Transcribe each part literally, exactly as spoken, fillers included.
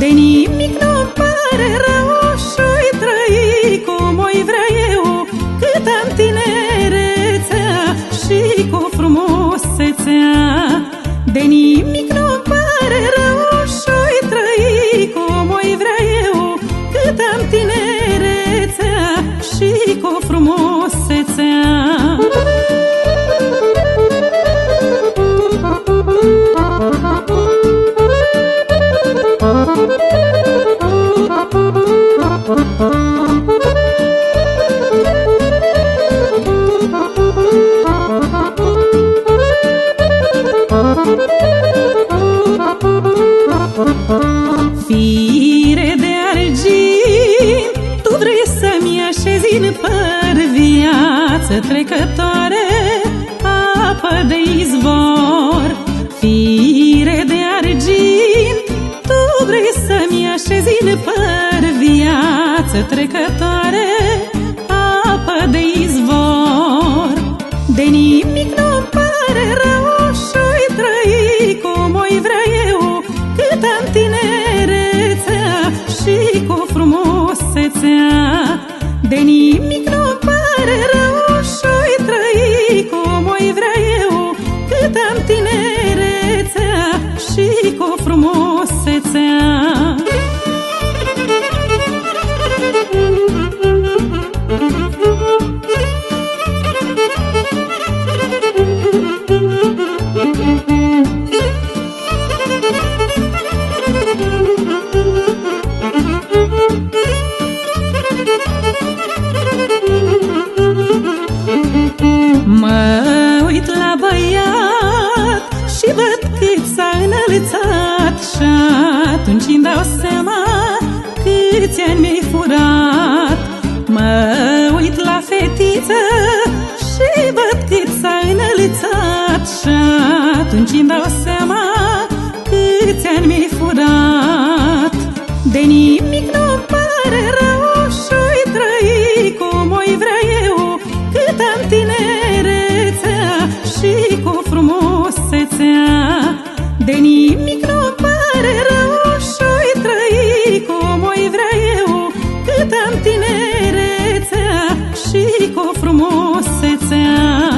nimic nu-mi pare rău și-oi trăi cum o-i vrea eu, cât am tinerețea și cu frumusețea. De nimic nu-mi pare rău și-oi trăi cum o-i vrea eu, cât am tinerețea și cu frumusețea. Fire de argint, tu vrei să-mi așezi în păr, viață trecătoare, apă de izvor. Fire de argint, tu vrei să-mi așezi în păr, viață trecătoare, apă de izvor. De nimic nu-mi pare rău și-oi trăi cum o-i vrea eu, cât am tinerețea și cu frumusețea. De nimic nu-mi pare rău și-oi trăi cum o-i vrea eu, cât am tinerețea și cu frumusețea. Mă uit la băiat și văd cât s-a înălțat, și atunci îmi dau seama câți ani mi-ai furat. Mă uit la fetiță și văd cât s-a înălțat, și atunci îmi dau seama câți ani mi-ai furat. De nimic nu-mi pare rău și-oi trăi cum o-i vrea eu, cât am tinerețea și cu frumusețea. De nimic nu-mi pare rău și-oi trăi cum o-i vrea eu, cât am tinerețea și cu frumusețea.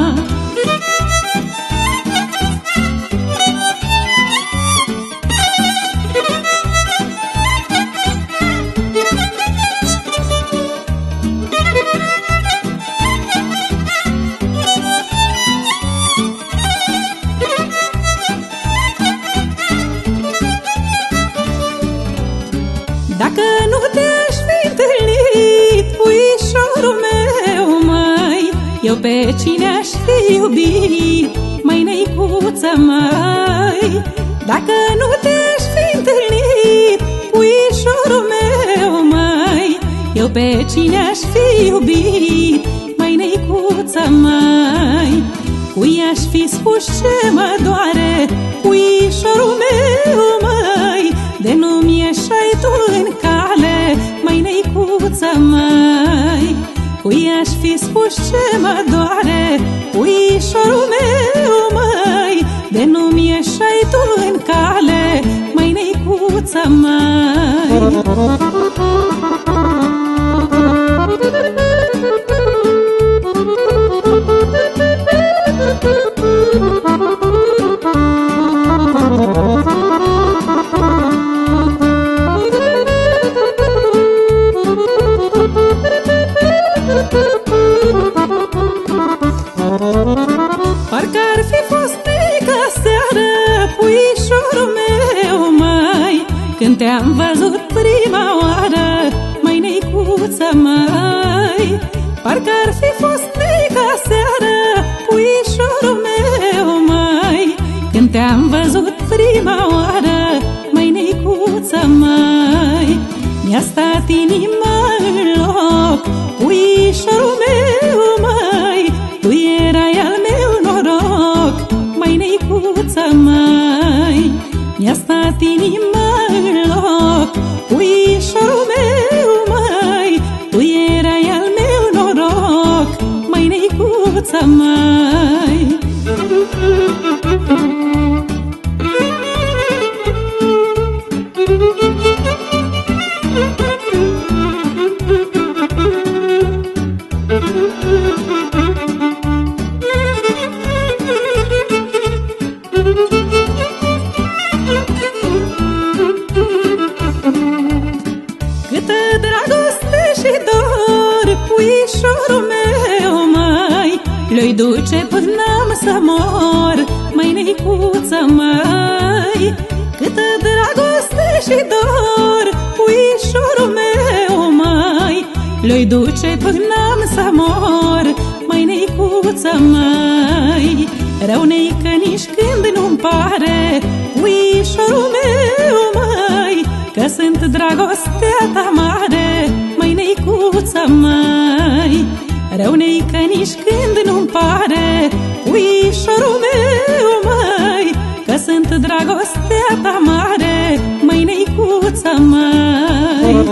Dacă nu te-aș fi întâlnit, puișorul meu, măi, eu pe cine aș fi iubit, măi, neicuță, măi. Dacă nu te-aș fi întâlnit, puișorul meu, măi, eu pe cine aș fi iubit, măi, neicuță, măi. Cui aș fi spus ce mă doare, puișorul meu, măi, de nu-mi ieșai tu în cale, măi, neicuță, măi. Cui aș fi spus ce mă doare, puișorul meu, măi, de nu-mi ieșai tu în cale, măi, neicuță, măi. Parcă-ar fi fost mică seară, puișorul meu, măi, când te-am văzut prima oară, măi, neicuță, măi. Parcă-ar fi fost mică seară, puișorul meu, măi, când te-am văzut prima oară, măi, neicuță, măi. Mi-a stat inima în loc, puișorul meu, măi, tu erai al meu noroc, măi, neicuță, măi. Mi-a stat inima în loc, puișorul meu, măi, tu erai al meu noroc, măi, neicuță, măi. Thank you. puișorul meu, măi, le-i duce până să mor, măi, neicuță, măi. Câtă dragoste și dor, puișorul meu, măi, le-i duce până să mor, măi, neicuță, măi. Rău nei că nici când nu-mi pare, puișorul meu, măi, că sunt dragostea ta mare, măi, neicuță, măi. Rău nei că nici când nu-mi pare, puișorul meu, măi, că sunt dragostea ta mare, măi, neicuță, măi.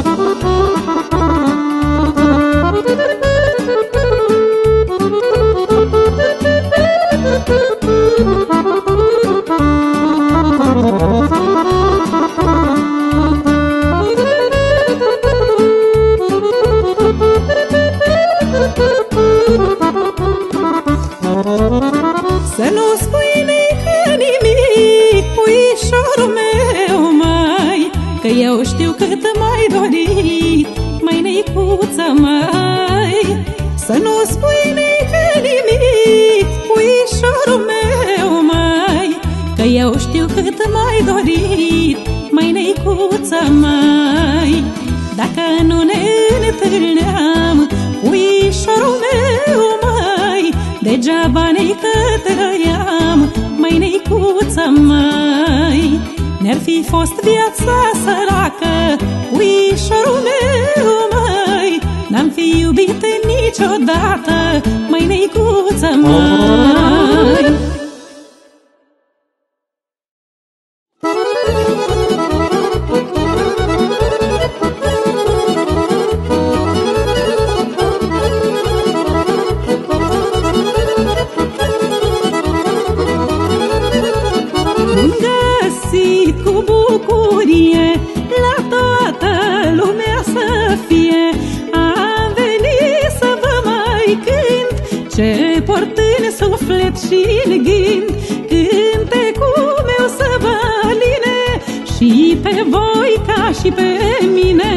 Să nu spui nică nimic, puișorul meu, măi, că eu știu cât m-ai dorit, măi, neicuță, măi. Să nu spui nică nimic, puișorul meu, măi, că eu știu cât m-ai dorit, măi, neicuță, măi. Dacă nu ne întâlneam, puișorul meu, măi, degeaba neică trăiam, măi, neicuță, măi. Ne-ar fi fost viața săracă, puișorul meu, măi, n-am fi iubit niciodată, măi, neicuță, măi. Cu bucurie la toată lumea să fie, am venit să vă mai cânt ce port în suflet și în gând. Cântecul meu să vă aline și pe voi ca și pe mine.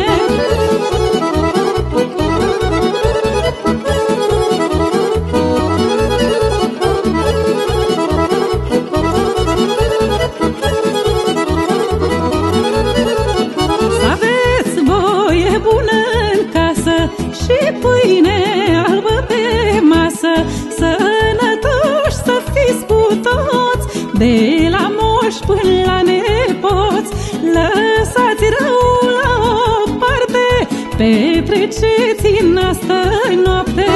Și pâine albă pe masă, sănătoși să fiți cu toți, de la moși până la nepoți. Lăsați rău la o parte, petreceți în asta noapte.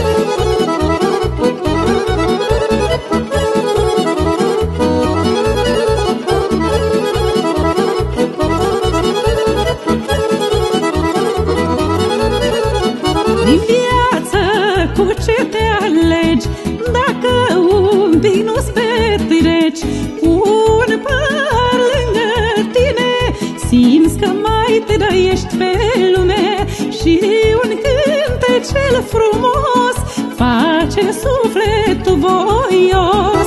Din viață cu ce te alegi, dacă un pic nu-ți petreci, un păr lângă tine, simți că mai trăiești pe lume. Și un cântecel frumos face sufletul voios.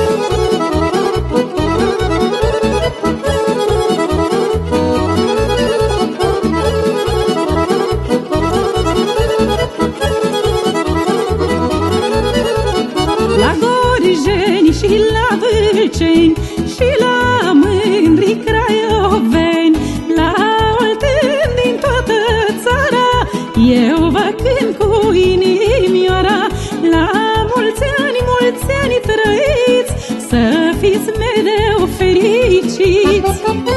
La Gorjeni și la Vâlceni și la mândri craioveni, la Olteni din toată țara, eu vă cânt cu inimioara. La mulți ani, mulți ani trăiți, să fiți mereu fericiți.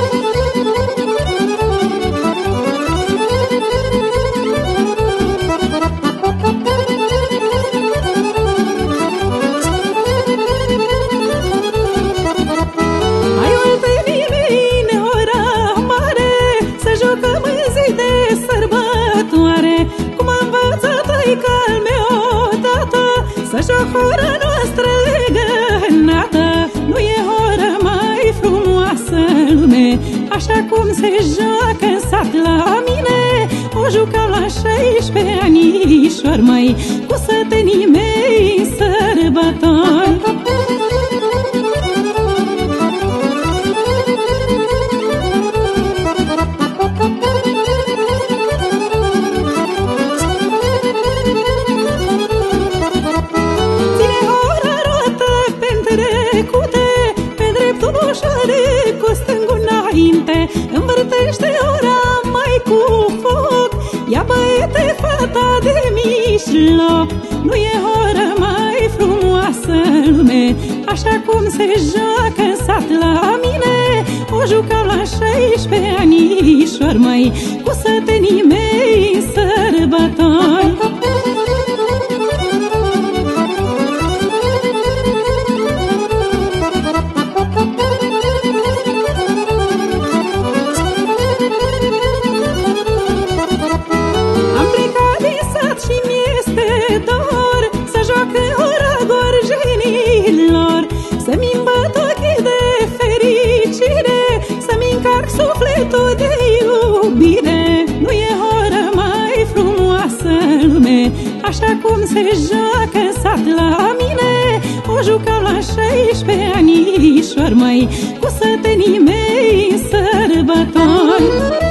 Cum a învățat taică-al meu odată, să joc hora noastră legănată. Nu e hora mai frumoasă în lume, așa cum se joacă în sat la mine. O jucam la șaisprezece anișori, măi, cu sătenii mei în sărbători. învârtește ora mai cu foc. Ia băiete fata de mijloc, nu e oră mai frumoasă în lume, așa cum se joacă în sat la mine. O jucam la șaisprezece anișori, măi, cu sătenii mei în sărbători. Am plecat din sat și mi-este dor să joacă ora gorjenilor, să-mi îmbăt ochii de fericire, să-mi încarc sufletul de iubire. Nu e oră mai frumoasă în lume, așa cum se joacă în sat la mine. O jucam la șaisprezece anișori, măi, cu sătenii mei în sărbători.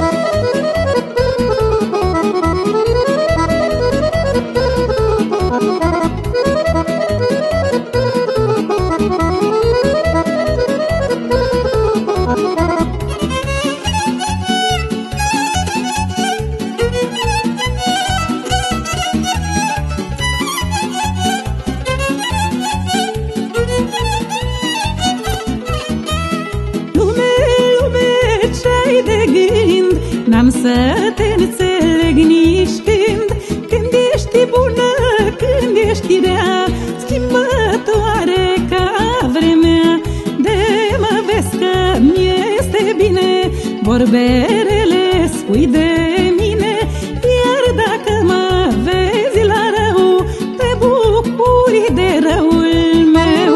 N-am să te înțeleg nici când, când ești bună, când ești rea, schimbătoare ca vremea. De mă vezi că mi-este bine, vorberele spui de mine, iar dacă mă vezi la rău, te bucuri de răul meu.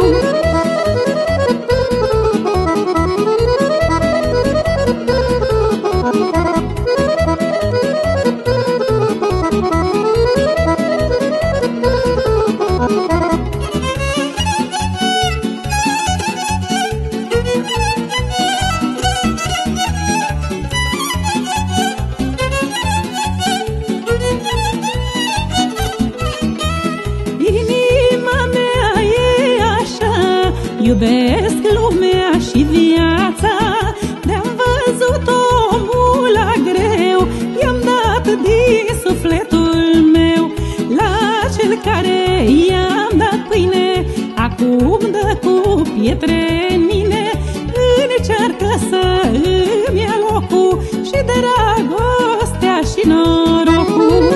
Iubesc lumea și viața, de-am văzut omul la greu, i-am dat din sufletul meu. La cel care i-am dat pâine, acum dă cu pietre în mine. Încearcă să îmi ia locul și dragostea și norocul.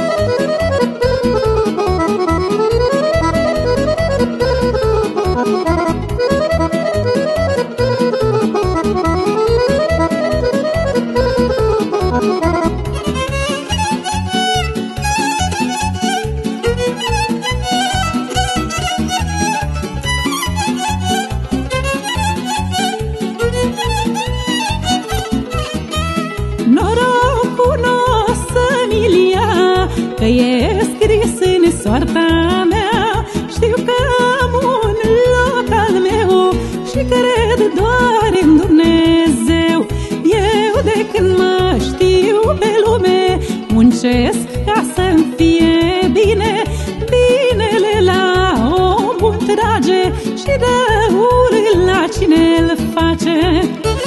Norocul n-o să-mi-l ia, că e scris în soarta mea. Știu că am un loc al meu și cred doar în Dumnezeu. Eu de când mă știu pe lume, muncesc ca să-mi fie bine. Binele la om bun trage și răul la cine-l face.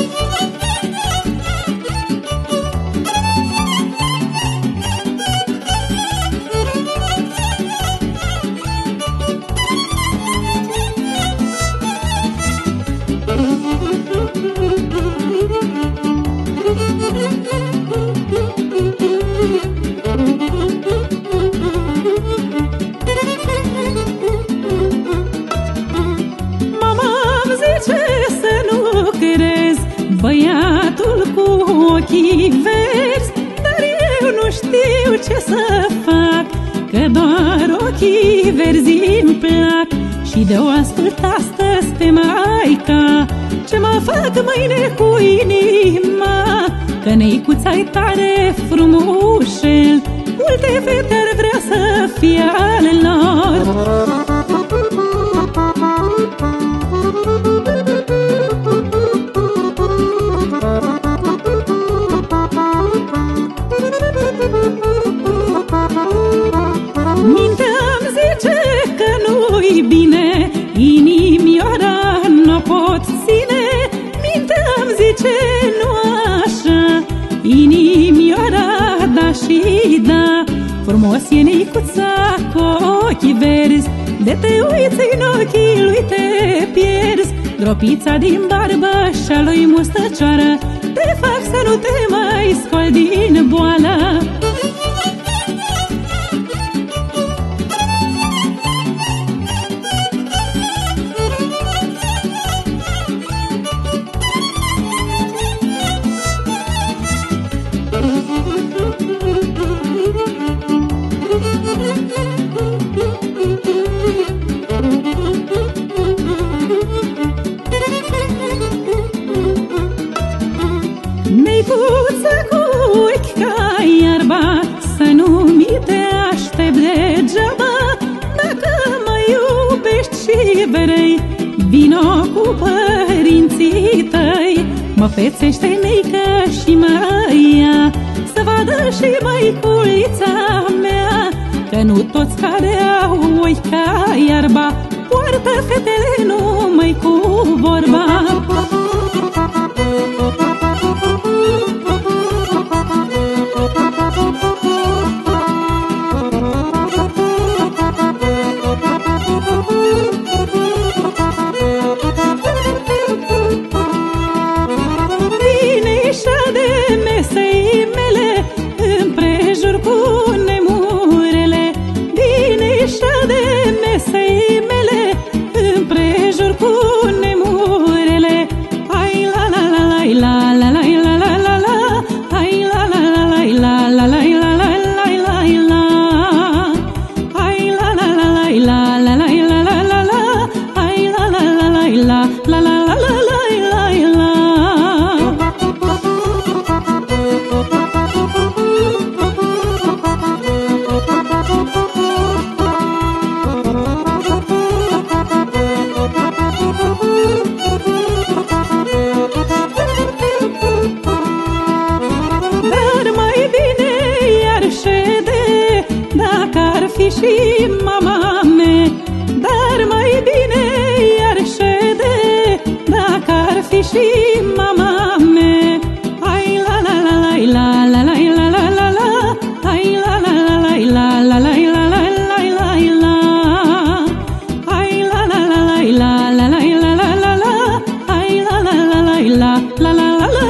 Mama-mi zice să nu crezi băiatul cu ochii verzi, dar eu nu știu ce să fac, că doar ochii verzi îmi plac. Și de-o ascult astăzi pe maica, ce mă fac mâine cu inima, că neicuța-i tare frumușel, multe fete ar vrea să fie ale lor. Mintea-mi zice că nu-i bine, inimioara n-o pot ține. Mintea-mi zice nu inimioara da și da. Frumos e neicuța cu ochii verzi, de te uiți în ochii lui te pierzi. Dropița din barbă și-a lui mustăcioară te fac să nu te mai scoli din boală. Neicuță cu ochi ca iarba, să nu mi te aștept degeaba. Dacă mă iubești și vrei, vino cu părinții tăi. Mă fețește neică și mă ia, să vadă și măiculița mea, că nu toți care au ochi ca iarba poartă fetele numai cu vorba. Și mama mea, dar mai bine iar șede, dacă ar fi și mama mea. Ai la la la la la la la la la la, ai la la la la la la la la la la la, ai la la la la la la la la la la, ai la la la la la la la la la la.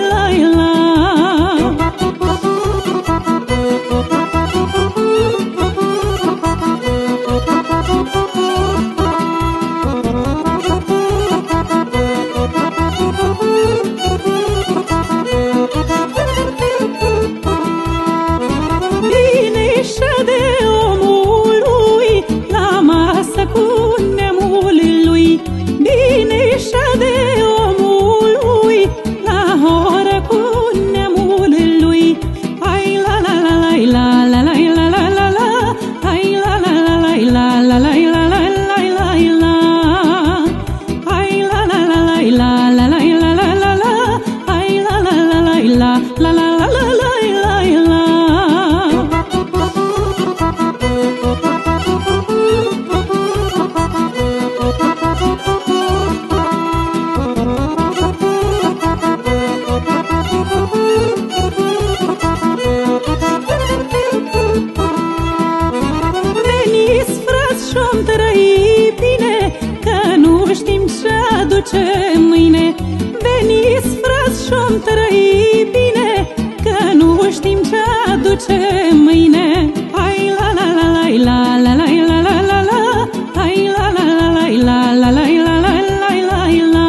Mâine veniți, frați, și-om trăi bine, că nu știm ce aduce mâine. Ai la la la la la la la la la la, ai la la la la la la la la la la la,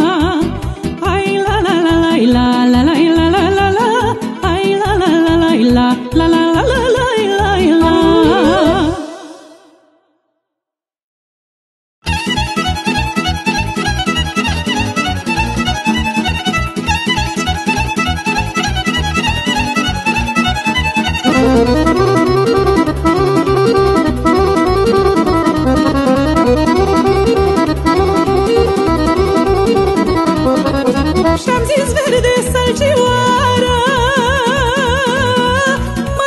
ai la la la la la la la la la la, ai la la la la la la la la la la. Și-am zis verde sălcioară,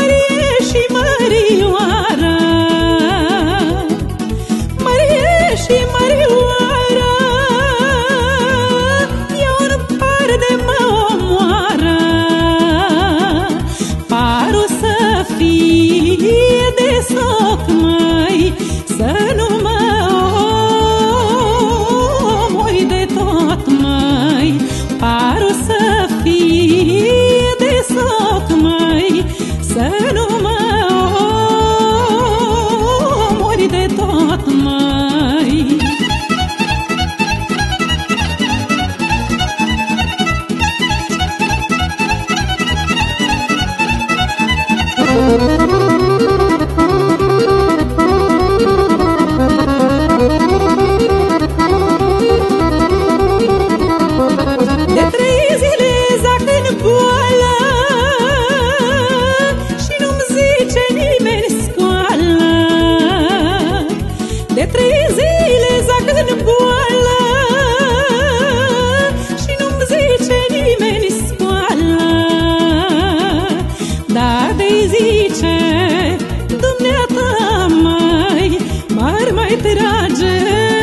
mai trage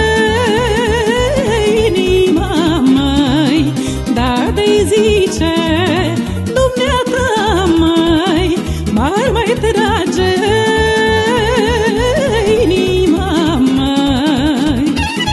inima, mai, dar de-i zice dumneata, mai, mai mai trage inima, mai.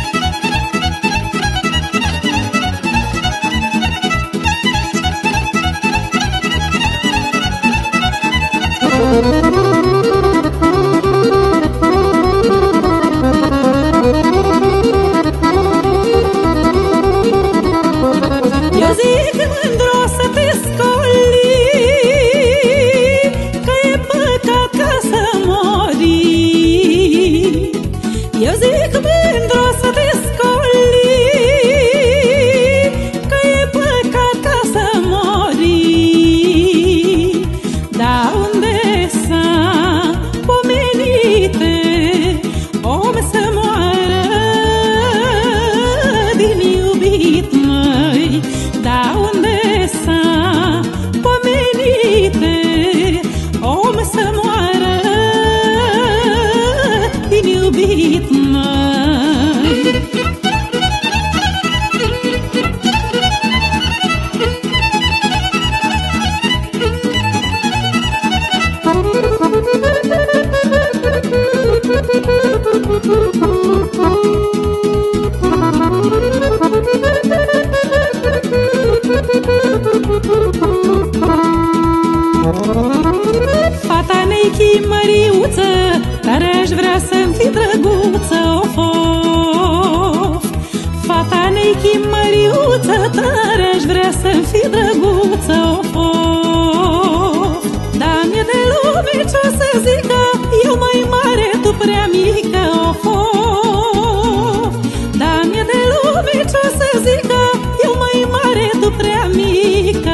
Eu zic mândru să te scoli, că e păcat ca să mori. Eu zic mândru să te scoli, că e păcat ca să mori. Dar unde s-a pomenite om să moară din iubit, măi? Da unde s-a pomenite om să moară din iubit, măi? Fata mea-i chimăriuță, dar aș vrea să-mi fi drăguță, of, of. Fata mea-i chimăriuță, dar aș vrea să-mi fi drăguță, of, of. Dar mie de lume ce-o să zică, eu mai mare, tu prea mică, of, of. Dar mie de lume ce-o să zică, eu mai mare, tu prea mică.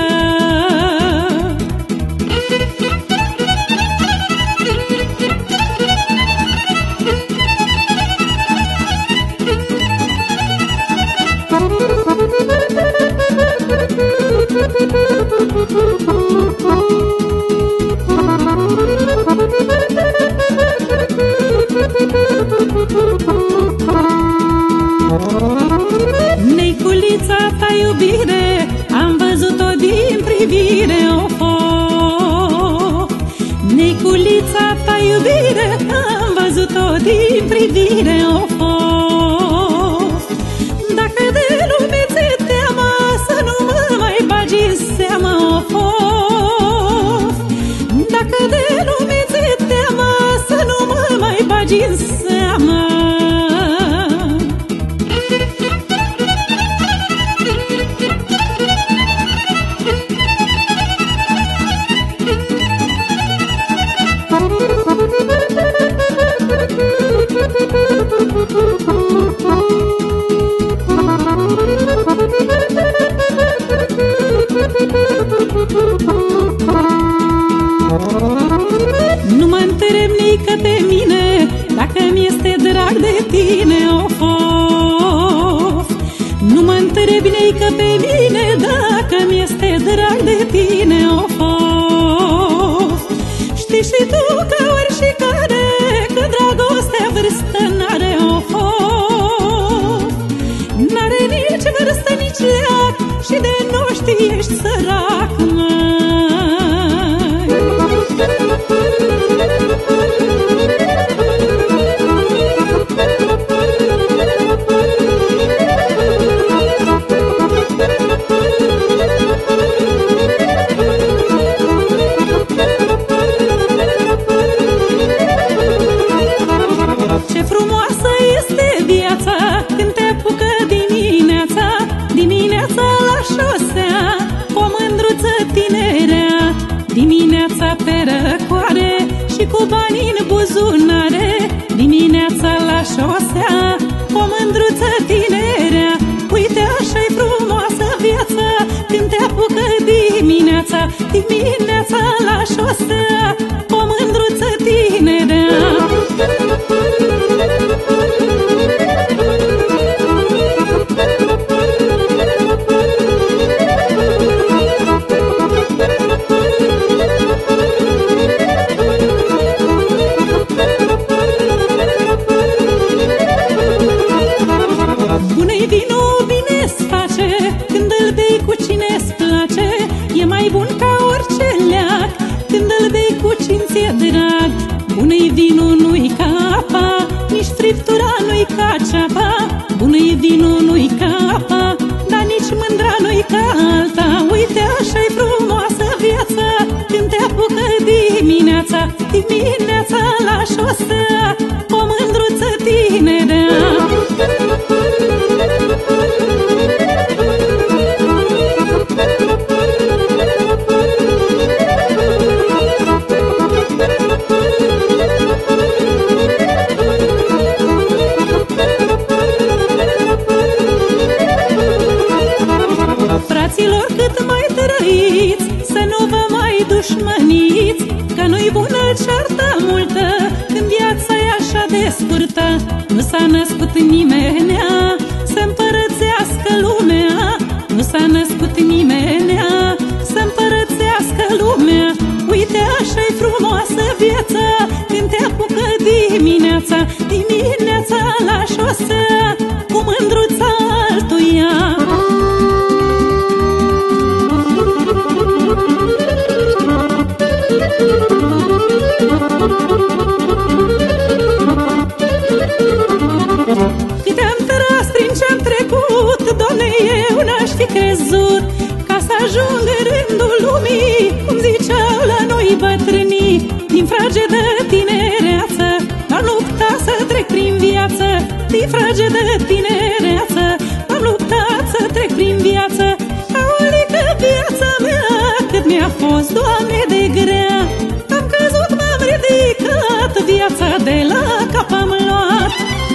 Neiculița ta iubire, am văzut-o din privire, of, of. Neiculița ta iubire, am văzut-o din privire, of, of. Dacă de lume ți-e teamă, să nu mă mai bagi în seamă, of, of. Dacă de lume ți-e teamă, să nu mă mai bagi în seamă. Nu mă întreb nică pe mine dacă mi-este drag de tine, of, of. Nu mă întreb nică pe mine dacă mi-este drag de tine, of, of. Știi și tu că oricare, că dragostea vârstă n-are, of, of. N-are nici vârstă, nici leac și de nu știi ești sărac, măi. Ce frumoasă este viața când te apucă dimineața, dimineața la șosea, cu o mândruță tinerea. Dimineața pe răcoare și cu bani în buzunare, dimineața la șosea, cu o mândruță tinerea. Uite așa-i frumoasă viața când te apucă dimineața, dimineața la șosea, cu o mândruță tinerea. bun ca orice leac, când îl bei cu cinție drag. Bună-i vinul, nu-i capa, nici friptura nu-i ca ceapa. Bună-i vinul, nu-i capa, dar nici mândra nu-i ca alta. Uite așa-i frumoasă viața, când te apucă dimineața, dimineața la șosea, o mândruță tinerea. Fraților, cât mai trăiți, să nu vă mai dușmăniți, că nu-i bună cearta multă când viața e așa de scurtă. Nu s-a născut nimenea să împărățească lumea, nu s-a născut nimenea să împărățească lumea. Uite așa-i frumoasă viața, când te apucă dimineața, dimineața la șosea, cu mândruța altuia. Câte am tras prin ce-am trecut, Doamne, eu n-aș fi crezut ca să ajung în rândul lumii, cum ziceau la noi bătrânii. Din fragedă tinereață m-am luptat să trec prin viață, din fragedă tinereață m-am luptat să trec prin viață. Aolică viața mea, cât mi-a fost, Doamne, de grea. Am căzut, m-am ridicat, viața de la cap am luat.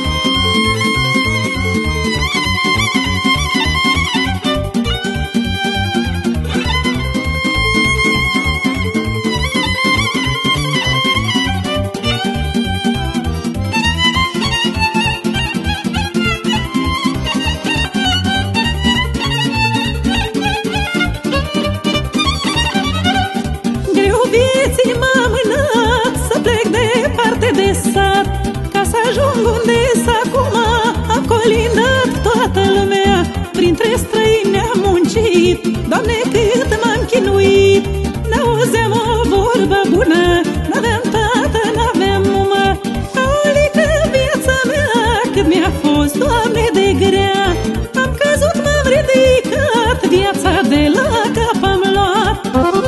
M-am mânat să plec departe de sat, ca să ajung unde-s acum. Am colindat toată lumea, printre străini ne-am muncit. Doamne, cât m-am chinuit, n-auzeam o vorbă bună, n-aveam tată, n-aveam mumă. Aolică viața mea, cât mi-a fost, Doamne, de grea. Am căzut, m-am ridicat, viața de la cap am luat.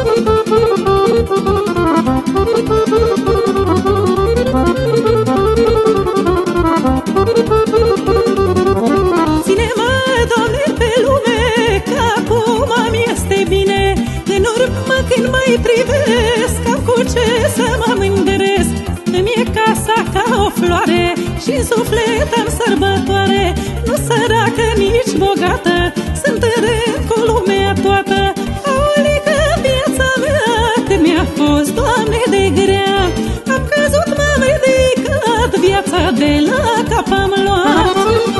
Ține-mă, Doamne, pe lume, că acum mi este bine. În urmă când mai privesc, am cu ce să mă mândresc. Îmi e casa ca o floare și-n suflet am sărbătoare. Nu săracă, nici bogată, sunt în rând cu lumea toată. Aolică viața mea, când mi-a fost, Doamne, de grea. Am căzut, m-am ridicat, viața de la cap am luat.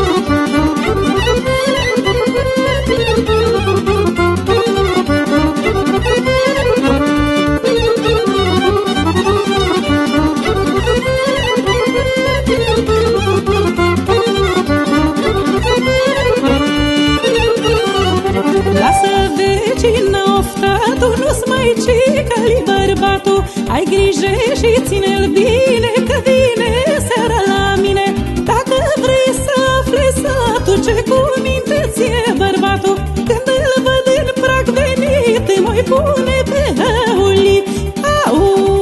Lasă vecina ofta, tu nu-ți mai cicăli bărbatul. Ai grijă și ține-l bine, că vine seara la mine. Dacă vrei să afli satul, ce cu minte ție bărbatul, când îl văd în prag venit, îi mai pune pe hăulit. Au,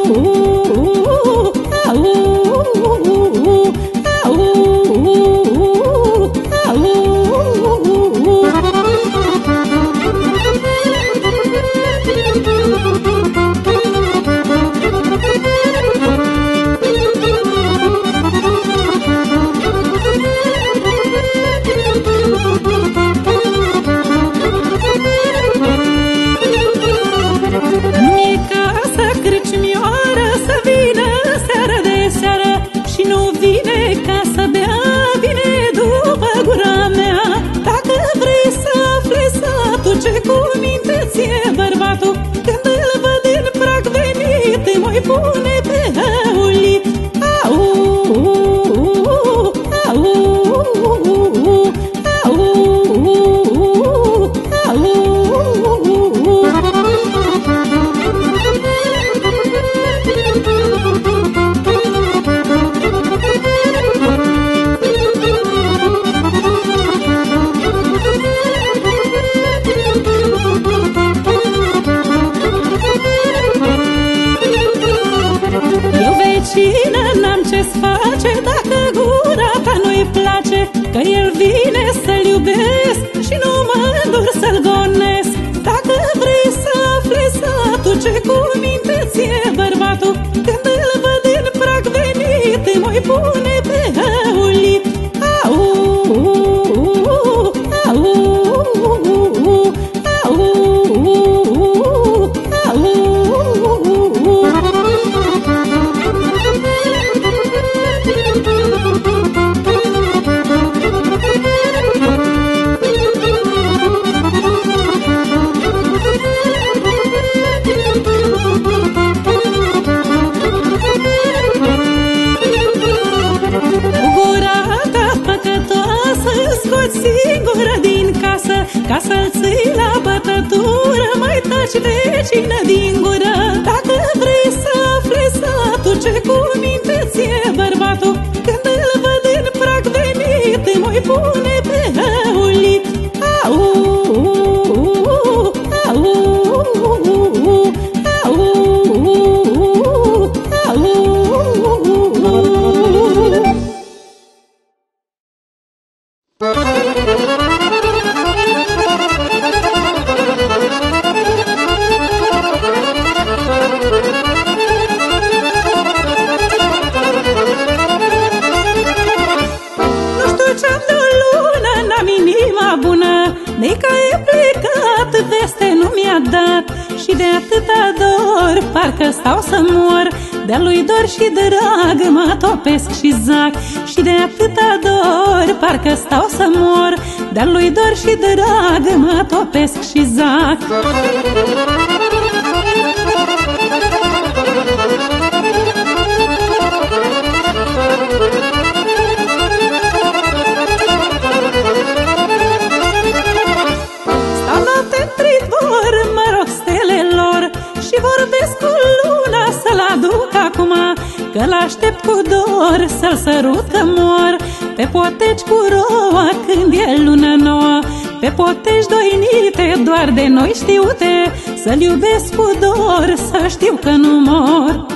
au, au, au. vecină, n-am ce-ți face dacă gura ta nu-i place, că el vine să-l iubesc și nu mă îndur să-l gonesc. Dacă vrei să afli satul, ce cuminte ție bărbatul, când îl văd în prag venit, mă-i pune pe hăulit. Au, au, singură din casă, ca să-l ții la bătătură, mai taci vecină din gură. Dacă vrei să afli satul, ce cuminte ție bărbatul, când îl văd în prag venit, mă-i pune pe hăulit. Au, au, au, au. Nica e plecat, veste nu mi-a dat, și de atâta dor parcă stau să mor. De-a lui dor și drag mă topesc și zac, și de atâta dor parcă stau să mor. De-a lui dor și drag mă topesc și zac. Mă rog stelelor și vorbesc cu luna să-l aduc acum, că l-aștept cu dor să-l sărut că mor. Pe poteci cu roa când e lună nouă, pe poteci doinite doar de noi știute, să-l iubesc cu dor să știu că nu mor.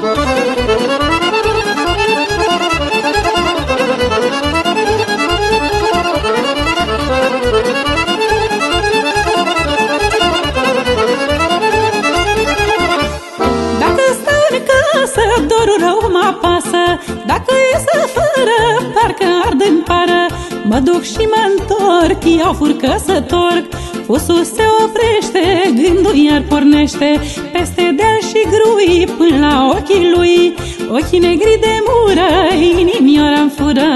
Dorul rău mă apasă, dacă iese fără, parcă ard în pară. Mă duc și mă întorc, iau furcă să torc. Fusul se oprește, gândul iar pornește, peste deal și grui până la ochii lui. Ochii negri de mură, inimioara-mi fură.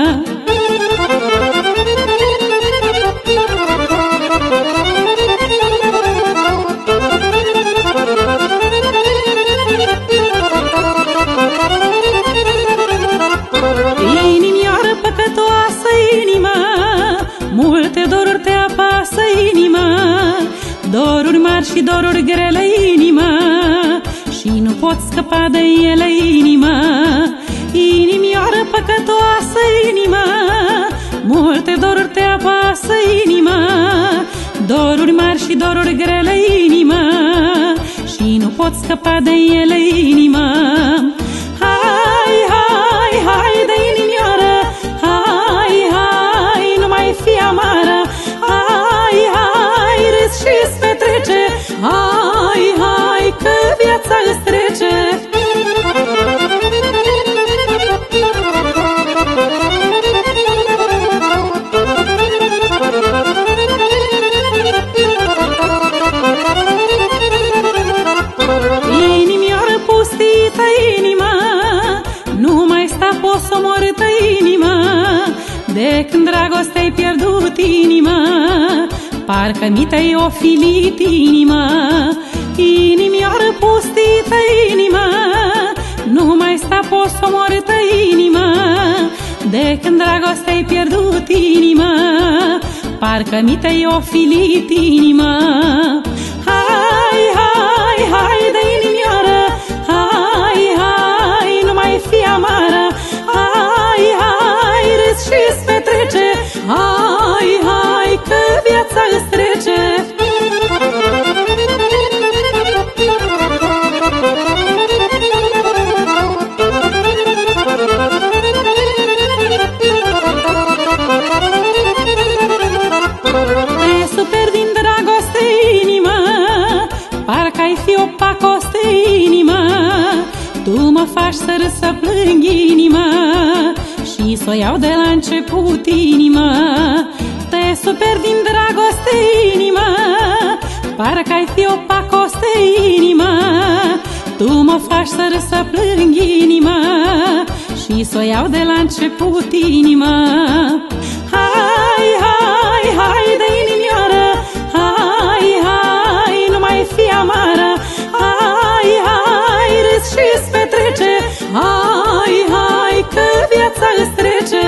Multe doruri te apasă inima, doruri mari și doruri grele inima, și nu poți scăpa de ele inima. Inimioară păcătoasă inima, multe doruri te apasă inima, doruri mari și doruri grele inima, și nu poți scăpa de ele inima. Hai, hai, hai de inimioară, hai, hai, nu mai fi amară. Hai, hai, râs și-ți petrece, hai, hai, că viața îți trece. Inimioară pustită inima, nu mai sta posomorâtă inima, de când dragostea-ai pierdut inima, parcă mi te-ai ofilit inima. Inimioară pustită inima, nu mai sta posomorâtă inima, de când dragostea-ai pierdut inima, parcă mi te-ai ofilit inima. Hai, hai, hai de inimioară, hai, hai, nu mai fi amară. Hai, hai, râs și-ți petrece, hai, hai, că viața îți trece. mă faci să râs, să plâng inima și s-o iau de la început inima. Te super din dragoste inima, parcă ai fi o pacoste inima. Tu mă faci să râs, să plâng inima și s-o iau de la început inima. Hai, hai, hai de inimioară, hai, hai, nu mai fi amară. Hai, hai, râs și-ți petrece, hai, hai, că viața îți trece.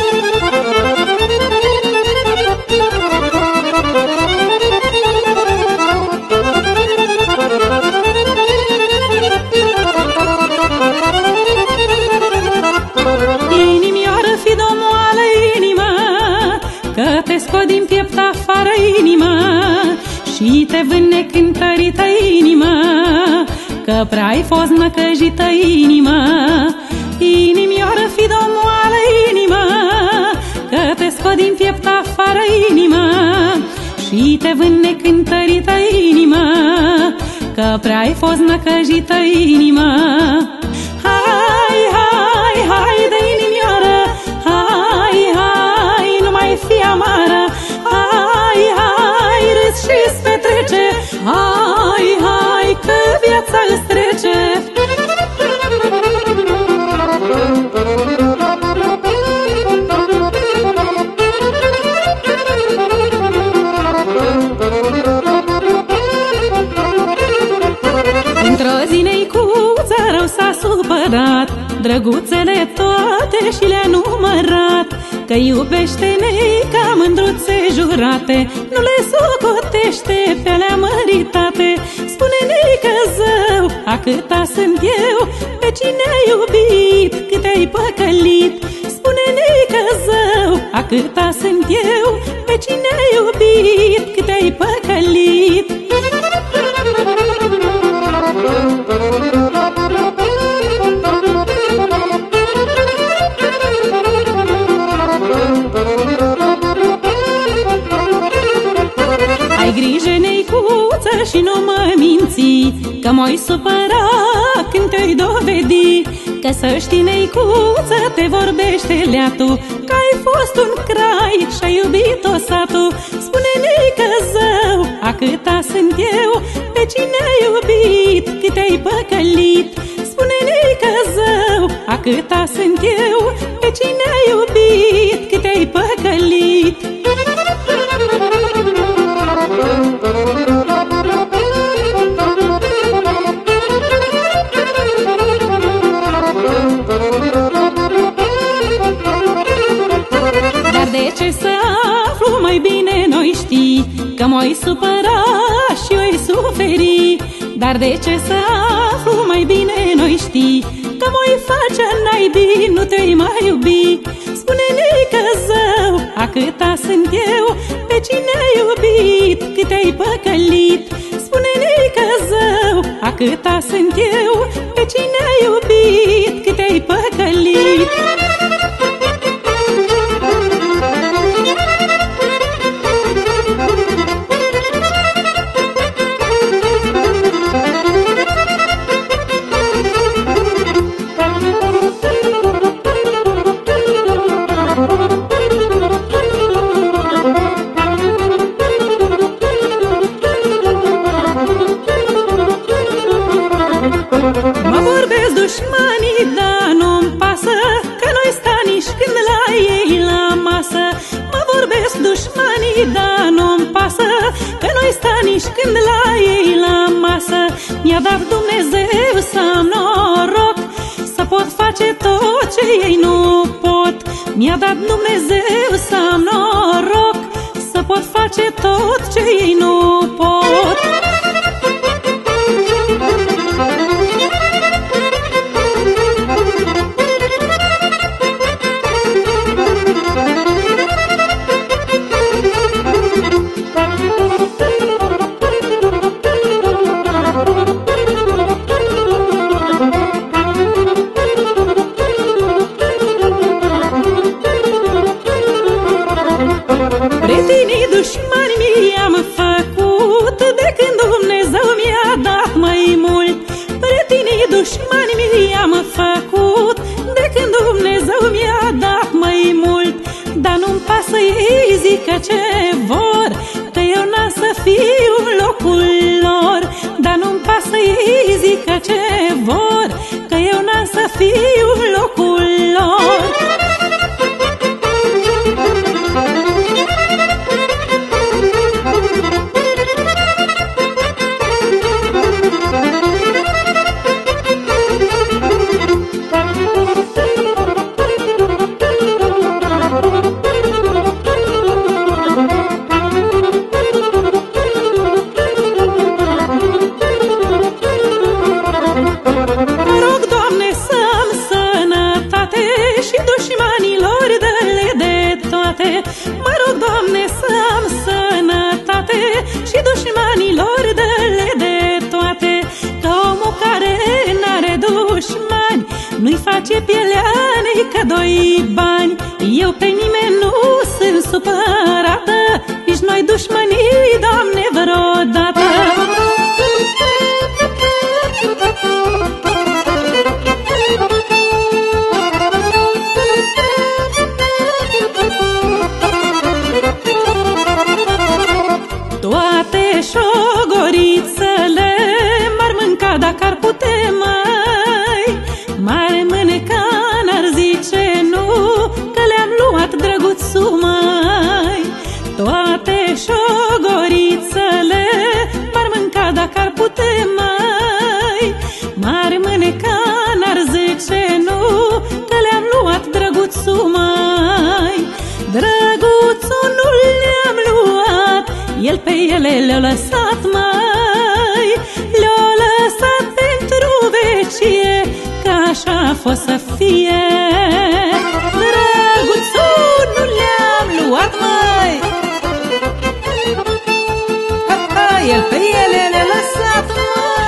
Inimioară, fi domoală inima, că te scot din piept afară inima și te vând necântărită inima, că prea ai fost năcăjită inima. Inimioară, fi domoală inima, că te scot din piept afară inima și te vând necântărită inima, că prea ai fost năcăjită inima. Hai, hai, hai de inimioară, hai, hai, nu mai fi amară. Hai, hai, râs și-ți petrece, hai, hai, că viața îți trece. Într-o zi neicuță rău s-a supărat, drăguțele toate și le-a numărat, că iubește neica mândruțe jurate, nu le socotește pe alea măritate. Spune neică zău, a câta sunt eu, pe cine ai iubit, cât ai păcălit. Spune neică zău, a câta sunt eu, pe cine ai iubit, cât ai păcălit. Ai grijă, neicuță, și nu mă minți, că m-ai supăra când te-ai dovedi. Că să știi, neicuță, te vorbește leatul, că ai fost un crai și-ai iubit-o satul. Spune neică zău, a câta sunt eu, pe cine ai iubit, cât ai păcălit. Spune neică zău, a câta sunt eu, pe cine ai iubit, cât ai păcălit. Dar de ce să aflu, mai bine noi știi, că m-ai supăra și eu-i suferi. Dar de ce să aflu, mai bine noi știi, că m-ai face naibii, nu te-ai mai iubi. Spune neică zău, a câta sunt eu, pe cine ai iubit, cât ai păcălit. Spune neică zău, a câta sunt eu, pe cine ai iubit, cât ai păcălit. Mă vorbesc dușmanii, dar nu-mi pasă, că noi sta nici când la ei la masă. Mă vorbesc dușmanii, dar nu-mi pasă, că noi sta nici când la ei la masă. Mi-a dat Dumnezeu să am noroc, să pot face tot ce ei nu pot. Mi-a dat Dumnezeu să am noroc, să pot face tot ce ei nu pot. Prietenii dușmani mi-am făcut, de când fiu în locul lor. Mă rog, Doamne, să-mi sănătate și dușmanilor dă-le de toate. Că omul care n-are dușmani nu-i face pielea nică doi bani. Eu pe nimeni nu sunt supărată, nici noi dușmanii, Doamne, vreodată. Toate șogorițele m-ar mânca dacă ar putea, mai m-ar mâneca, n-ar zice nu, că le-am luat drăguțul, mai. Toate șogorițele m-ar mânca dacă ar putea, mai m-ar mâneca, n-ar zice nu, că le-am luat drăguțul, mai. Drăguțul nu le-am luat, el pe ele le-a lăsat, mai. Le-a lăsat pentru vecie, că așa a fost să fie. Drăguțul nu le-am luat, mai. Ha, ha, el pe ele le-a lăsat, mai.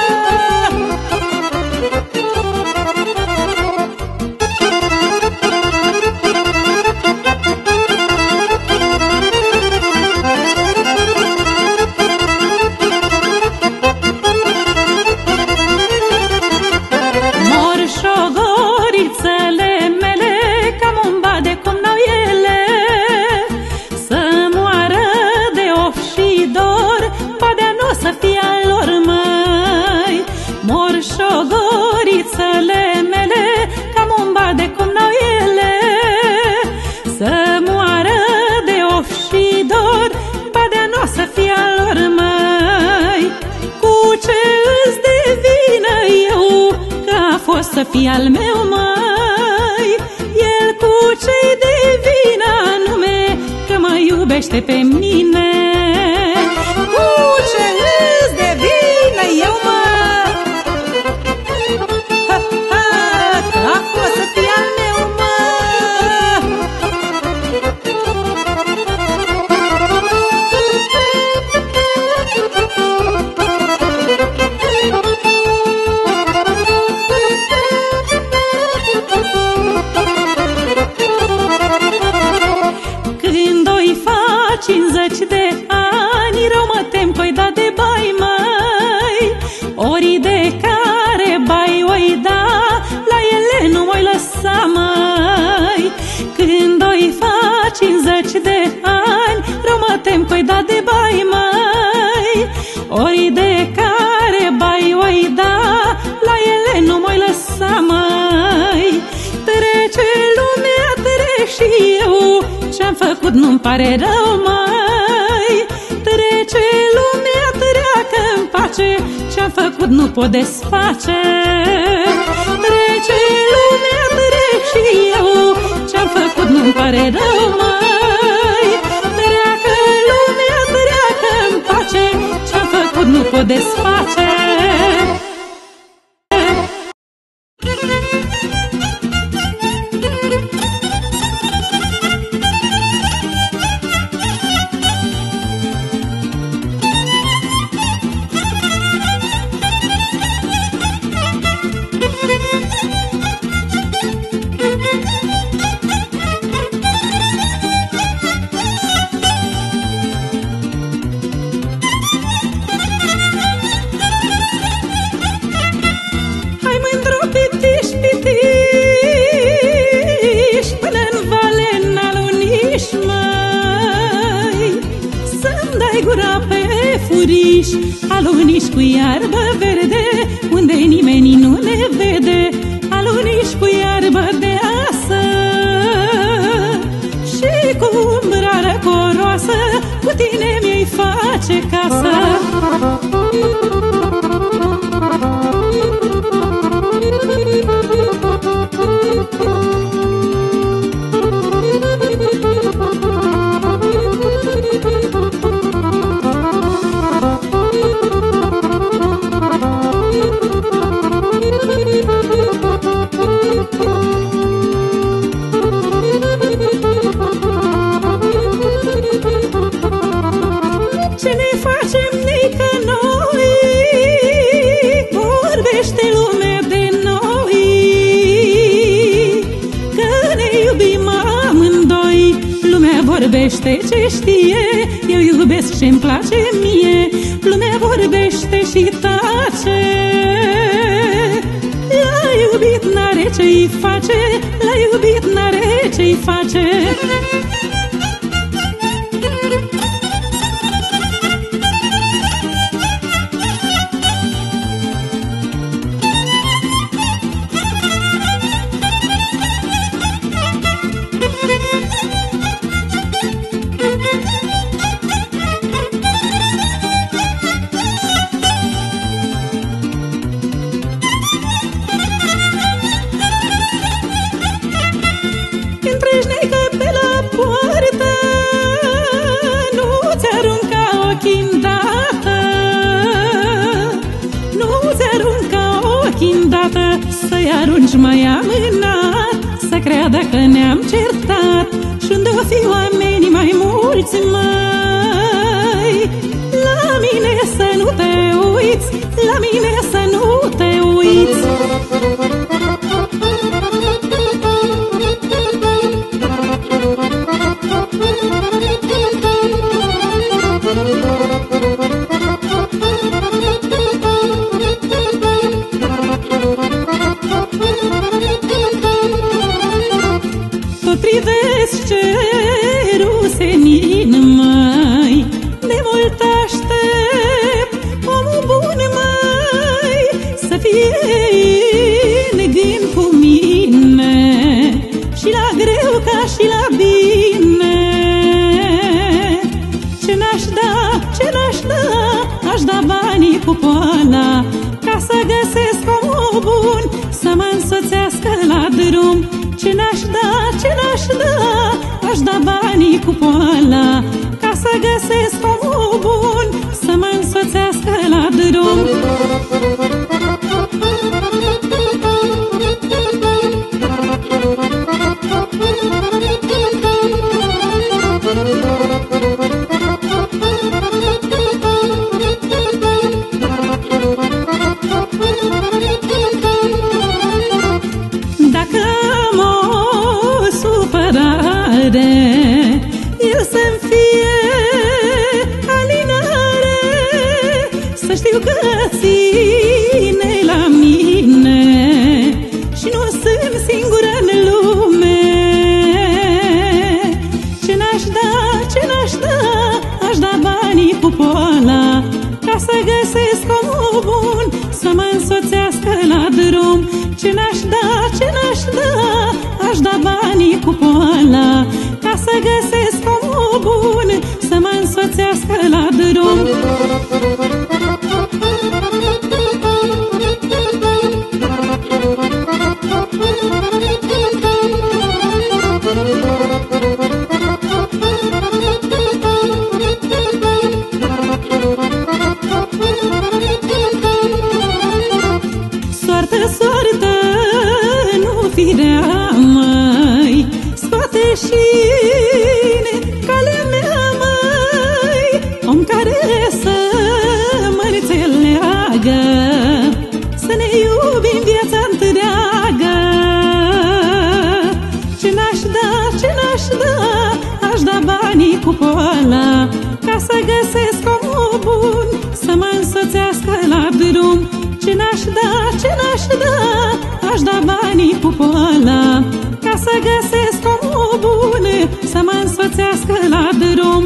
Șogorițele mele, cam umba de cum n-au ele, să moară de of și dor, ba de-a nu să fie al lor, mai. Cu ce îți de vină eu, că a fost să fie al meu, mai. El cu ce-i de vină anume, că mă iubește pe mine. Cu ce îți de vină eu, mai. cincizeci de ani, rău mă tem că-i da de bai, mai. Ori de care bai oi da, la ele nu m-oi lăsa, mai. Când oi fa cincizeci de ani, rău mă tem că-i da de bai, mai. Ori de care bai oi da, la ele nu m-oi lăsa, mai. Trece lumea, trec și eu, ce-am făcut nu-mi pare rău, mai. Trece lumea, treacă în pace, ce-am făcut nu pot desface. Trece lumea, trec și eu, ce-am făcut nu-mi pare rău, mai. Treacă lumea, treacă în pace, ce-am făcut nu pot desface. Aluniș cu iarbă verde, unde nimeni nu ne vede. Aluniș cu vorbește ce știe, eu iubesc ce-mi place mie. Lumea vorbește și tace, l-a iubit, n-are ce-i face, l-a iubit, n-are ce-i face. Trăjnecă pe la poartă, nu-ți arunca ochii îndată, nu-ți arunca ochii îndată, să-i arunci mai amânat, să creadă că ne-am certat. Și-unde o fi oamenii mai mulți, măi, la mine să nu te uiți, la mine să nu te uiți. Tot privesc cerul senin, măi, de mult aștept omul bun, măi, să fie în gând cu mine, și la greu ca și la bine. Ce n-aș da, ce n-aș da, aș da banii cu poala, ca să găsesc omul bun, să mă însoțească la drum. Ce n-aș da, ce n-aș da, aș da banii cu poala, ca să găsesc omul bun, să mă însoțească la drum. Dacă am o supărare, el să-mi fie alinare, să știu că ține la mine și nu sunt singură în lume. Ce n-aș da, ce n-aș da, aș da banii cu poala, ca să găsesc omul bun, să mă însoțească la drum. Ce n-aș da, ce n-aș da, aș da banii cu poala, ca să găsesc omul bun, să mă însoțească la drum. Soartă, soartă, nu firea, măi, scoate și-n calea mea, măi, om care să mă înțeleagă, să ne iubim viața întreagă. Ce n-aș da, ce n-aș da, aș da banii cu poala, ca să găsesc omul bun, să mă însoțească la drum. Ce n-aș da, ce n-aș da, aș da banii cu poala, ca să găsesc omul bun, să mă însoțească la drum.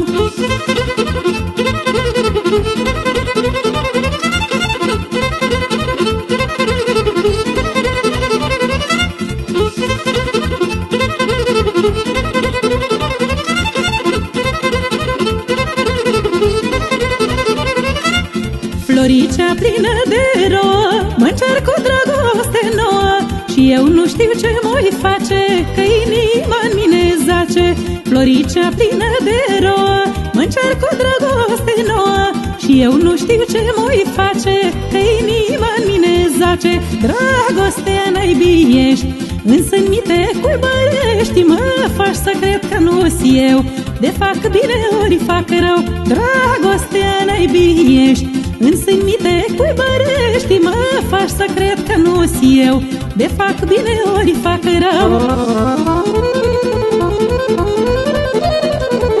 Floricea plină de rouă, mă-ncerc cu dragoste nouă, și eu nu știu ce m-oi face, că inima-n mine zace. Floricea plină de rouă, mă-ncerc cu dragoste nouă, și eu nu știu ce m-oi face, că inima-n mine zace. Dragostea naibii ești, însă-n minte cuibărești, mă faci să cred că nu-s eu, de fac bine ori fac rău. Dragostea naibii ești, însă-n minte cuibărești, mă faci să cred că nu-s eu, de fac bine ori fac rău.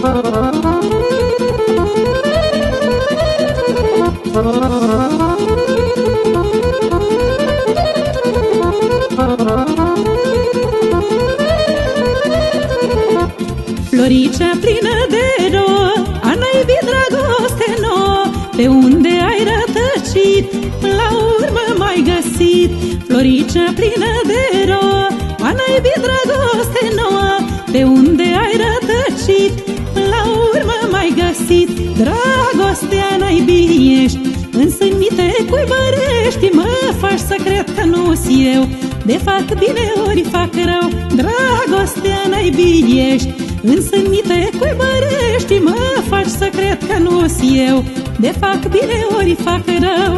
Floricea plină de rouă, a năibit dragoste nouă, pe unde ai rătăcit, la urmă m-ai găsit. Floricea plină de rouă, a năibit dragoste nouă, pe unde ai rătăcit, la urmă m-ai găsit. Dragostea naibii ești, însănite cuibărești, mă faci să cred că nu-s eu, de fac bine ori fac rău. Dragostea naibii ești, însănite cuibărești, mă faci să cred că nu-s eu, de fac bine ori fac rău.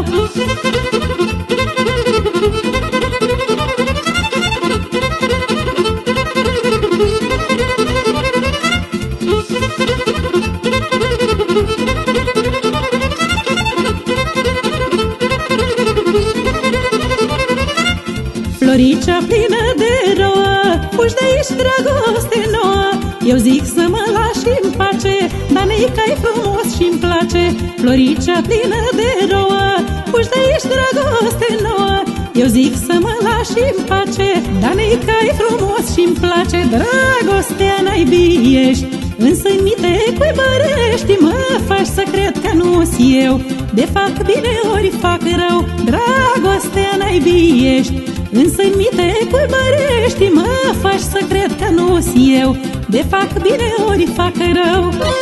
Floricea plină de rouă, fugi de aici dragoste nouă, eu zic să mă lași în pace, dar nei că-i frumos și-mi place. Floricea plină de rouă, fugi de aici dragoste nouă, eu zic să mă lași în pace, dar nei că-i frumos și-mi place. Dragostea naibii ești, însănite cuibărești, mă faci să cred că nu-s eu, de fac bine ori fac rău. Dragostea naibii ești, însănite cuibărești, mă faci să cred că nu-s eu, de fac bine ori fac rău.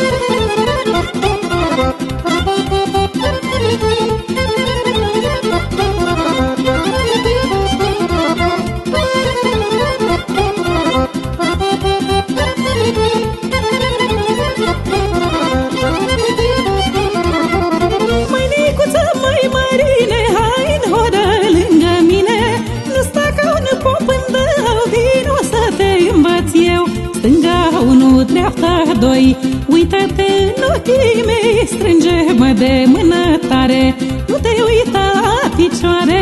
Măinicuță, măi mărine, hai în horă lângă mine, nu sta ca un pop în dău, vino să te învăț eu. Stânga unu, dreapta doi, uită-te în ochii mei, strânge-mă de mână tare, nu te uita la picioare.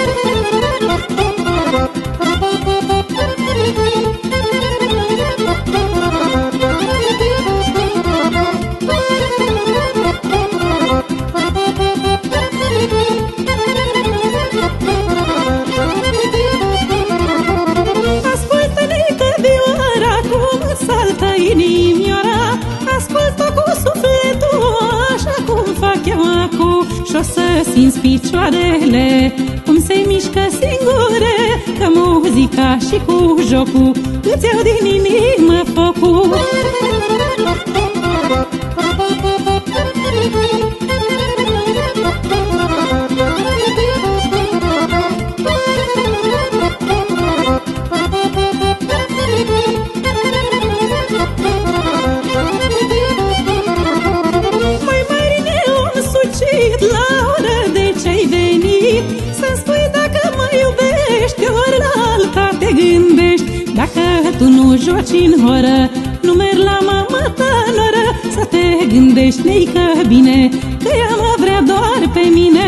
Inimioara, ascultă cu sufletul, așa cum fac eu acum, și-o să simți picioarele cum se mișcă singure, că muzica și cu jocul îți iau din inimă focul. La oră de ce-ai venit, să-mi spui dacă mă iubești, ori la alta te gândești. Dacă tu nu joci în horă, nu mergi la mama ta în oră, să te gândești, neică bine, că ea mă vrea doar pe mine.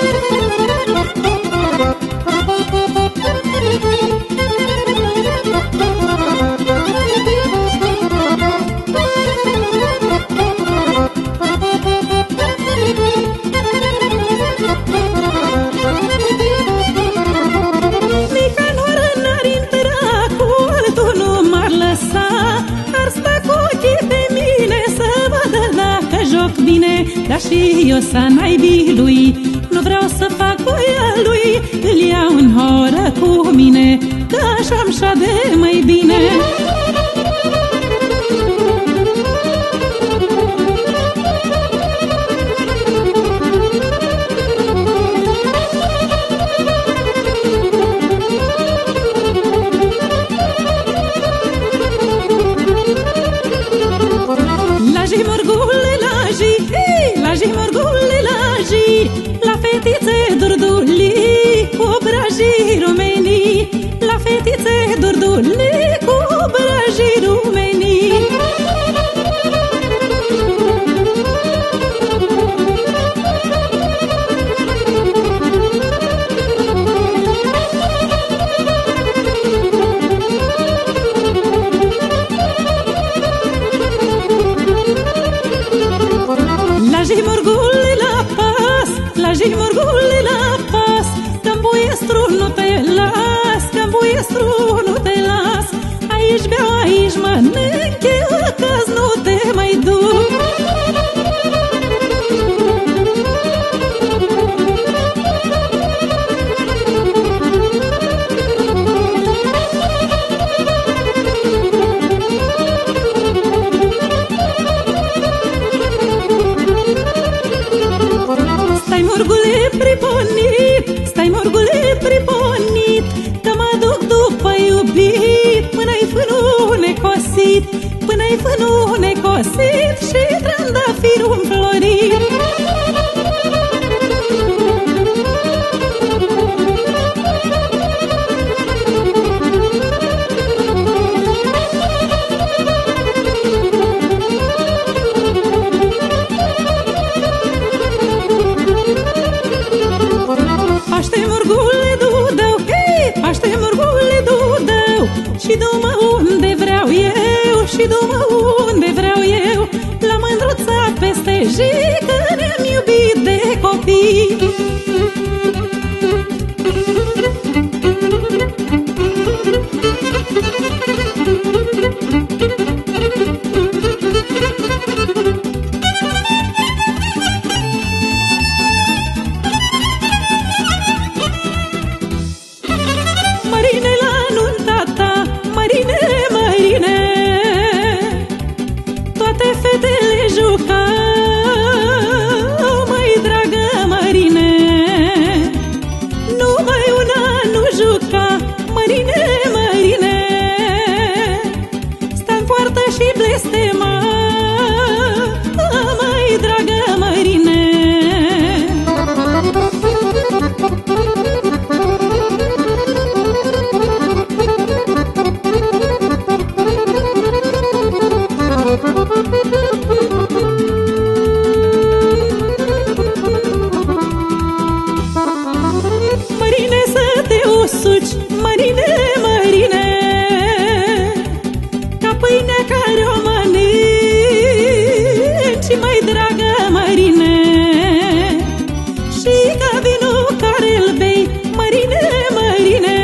Bine, dar și eu să naibii lui, nu vreau să fac voia lui, îl iau în horă cu mine, că așa-mi șade mai bine. Laji morgule, laji, laji morgule, laji, la fetițe durduli, cu obrajii rumenii, la fetițe durduli, vuiestru nu te las, că-n vuiestru nu te las. Aici beau, aici mănânc eu, că-ți nu te mai duc. Stai murgule priponit, stai murgule priponit, că mă duc după iubit, până-i fânul necosit, până-i fânul necosit și trandafirul înflorit. Paște murgule dudău, hei, paște murgule dudău, și du-mă unde vreau eu, și du-mă unde vreau eu, la mândruța peste zi, că ne-am iubit de copii. Mărine la nunta ta, mărine, mărine, toate fetele jucau, măi dragă mărine, numai una nu juca, mărine, mărine, sta-n poartă și blestema, măi dragă mărine. Mărine să te usuci, mărine, mărine, ca pâinea care o mănânci, mai dragă mărine, și ca vinul care-l bei, mărine, mărine,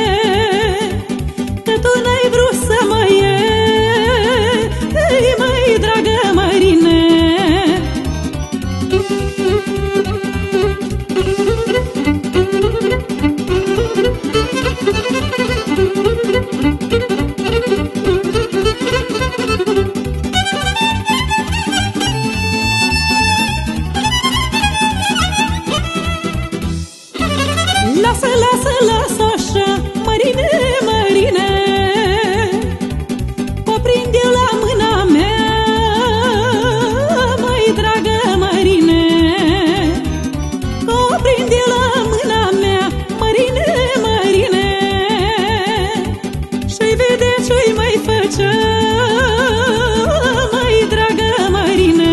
că tu n-ai vrut să mă iei, mai dragă mărine. Lasă, lasă, lasă așa, mărine, mărine, o prind eu la mâna mea, mai dragă mărine, o prind eu la mâna mea, mărine, mărine, și-i vede ce-i mai făcea, mai dragă mărine.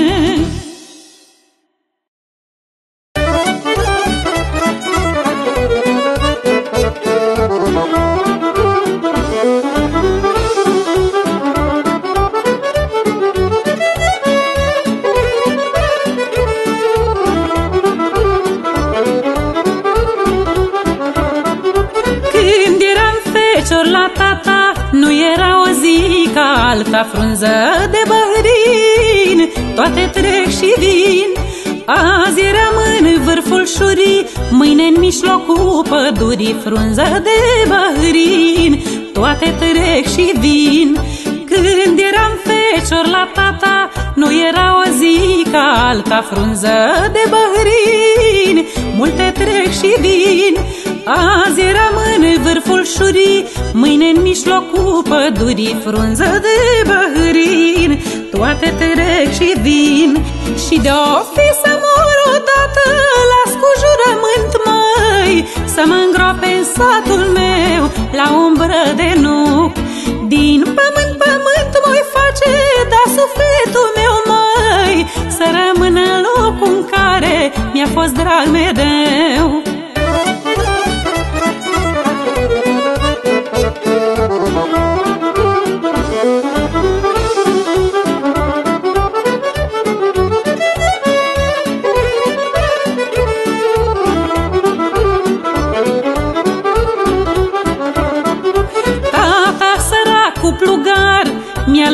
Când eram fecior la tata, nu era o zi ca alta, frunză de băhrin, toate trec și vin. Azi eram în vârful șurii, mâine în mijlocul pădurii, frunză de băhrin, toate trec și vin. Când eram fecior la tata, nu era o zi ca alta, frunză de băhrin, multe trec și vin. Azi eram în vârful șurii, mâine în mijlocul pădurii, frunză de băhrin, toate trec și vin. Și de-o fi să mor odată, las cu jurământ, măi, să mă îngroape în satul meu, la umbră de nuc. Din pământ, pământ mă-i face, dar sufletul meu, măi, să rămână în locul în care mi-a fost drag mereu.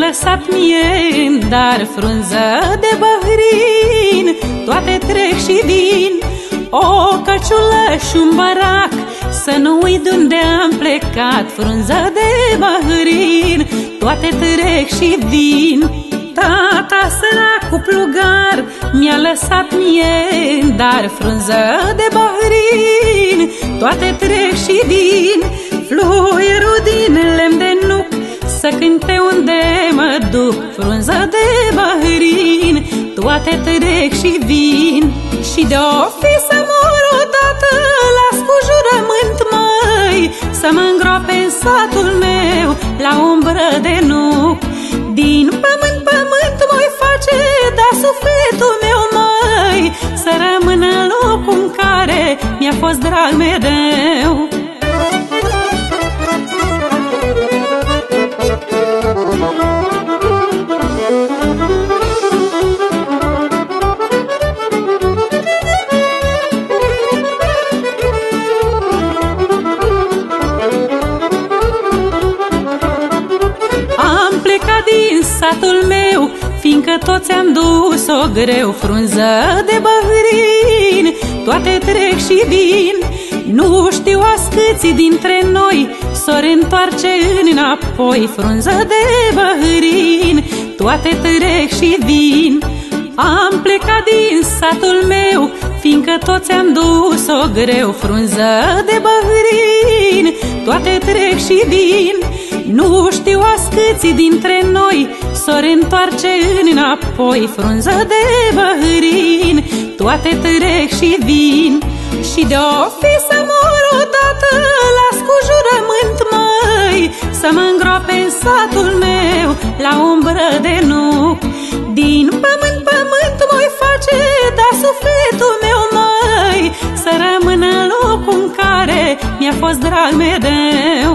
lăsat mie în dar frunză de băhrin. Toate trec și vin, o căciulă și un bărac, să nu uit de unde am plecat, frunză de băhrin. Toate trec și vin, tata sărac cu plugar mi-a lăsat mie în dar frunză de băhrin. Toate trec și vin, fluierul din lemn de nuc, să cânte unde mă duc, frunză de băhrin. Toate trec și vin, și de-o fi să mor odată, las cu jurământ, măi, să mă îngroape în satul meu la umbră de nuc. Din pământ pământ voi face, dar sufletul meu, măi, să rămână în locul în care mi-a fost drag mereu. Din satul meu, fiindcă toți am dus-o greu, frunză de băhrin. Toate trec și vin, nu știu ascâții dintre noi s-o reîntoarce înapoi, frunză de băhrin. Toate trec și vin, am plecat din satul meu, fiindcă toți am dus-o greu, frunză de băhrin. Toate trec și vin, nu știu ascâții dintre noi s-o reîntoarce înapoi, frunză de băhrin. Toate trec și vin, și de-o fi să mor odată, las cu jurământ, măi, să mă îngroape în satul meu la umbră de nuc. Din pământ pământ voi face, dar sufletul meu, măi, să rămână în locul în care mi-a fost drag mereu.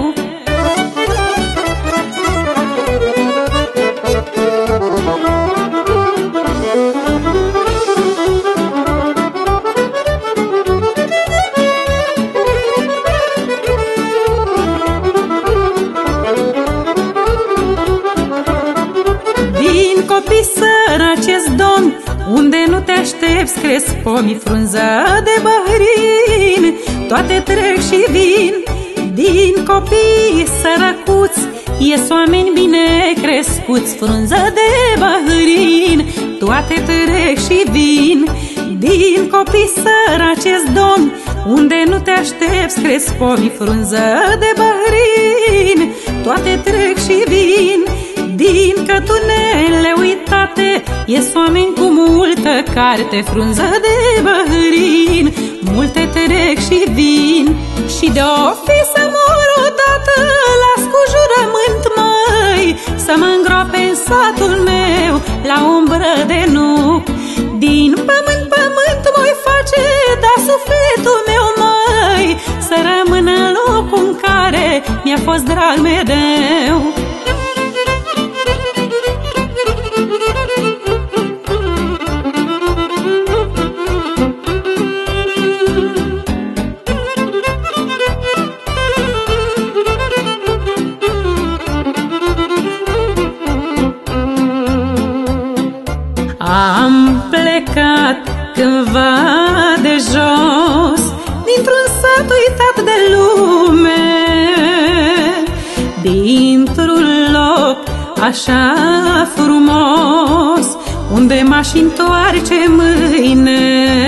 Din copii săracesc, domn, unde nu te aștepți cresc pomii, frunză de băhrin. Toate trec și vin, din copii sărăcuți ies oameni bine crescuți, frunză de băhrin. Toate trec și vin, din copii săracesc, domn, unde nu te aștepți cresc pomii, frunză de băhrin. Toate trec și vin, din cătunele uitate ies oameni cu multă carte, frunză de băhrin. Multe trec și vin, și de-o fi să mor odată, las cu jurământ, măi, să mă îngroape în satul meu la umbră de nuc. Din pământ pământ voi face, dar sufletul meu, măi, să rămână în locul în care mi-a fost drag mereu. Am plecat cândva de jos, dintr-un sat uitat de lume, dintr-un loc așa frumos, unde m-aș întoarce mâine.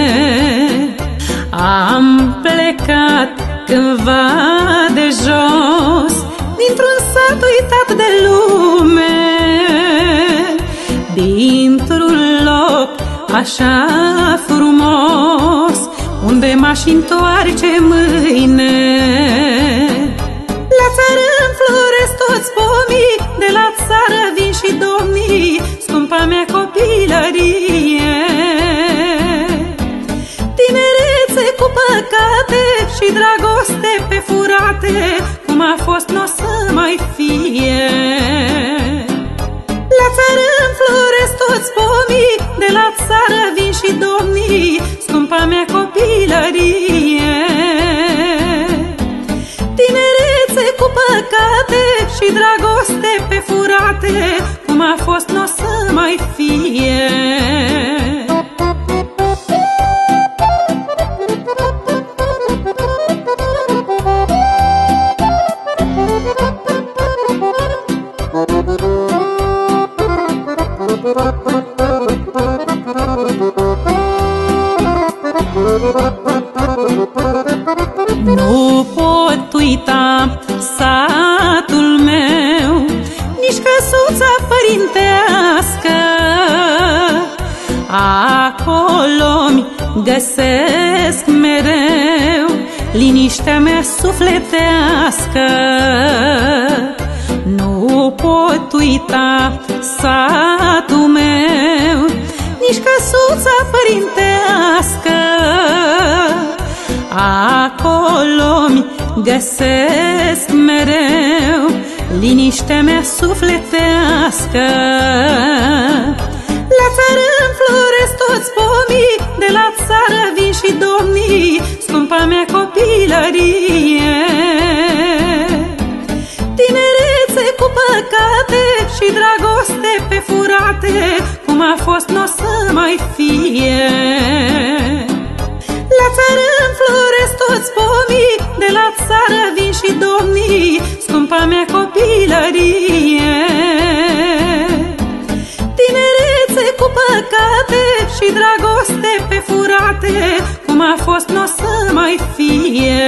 Am plecat cândva de jos, dintr-un sat uitat de lume, dintr-un loc așa frumos, unde m-aș întoarce mâine. La țară înfloresc toți pomii, de la țară vin și domnii, scumpa mea copilărie. Tinerețe cu păcate și dragoste pe furate, cum a fost n-o să mai fie. La țară înfloresc toți pomii, de la țară vin și domnii, scumpa mea copilărie. Tinerețe cu păcate și dragoste pe furate, cum a fost n-o să mai fie. Nu pot uita satul meu, nici căsuța părintească. Acolo-mi găsesc mereu liniștea mea sufletească. Nu pot uita satul meu, nici căsuța părintească. Acolo-mi găsesc mereu liniștea mea sufletească. La țară înfloresc toți pomii, de la țară vin și domnii, scumpa mea copilărie. Tinerețe cu păcate și dragoste pe furate, cum a fost n-o să mai fie. La țară înfloresc toți pomii, de la țară vin și domnii, scumpa mea copilărie. Tinerețe cu păcate și dragoste pe furate, cum a fost n-o să mai fie.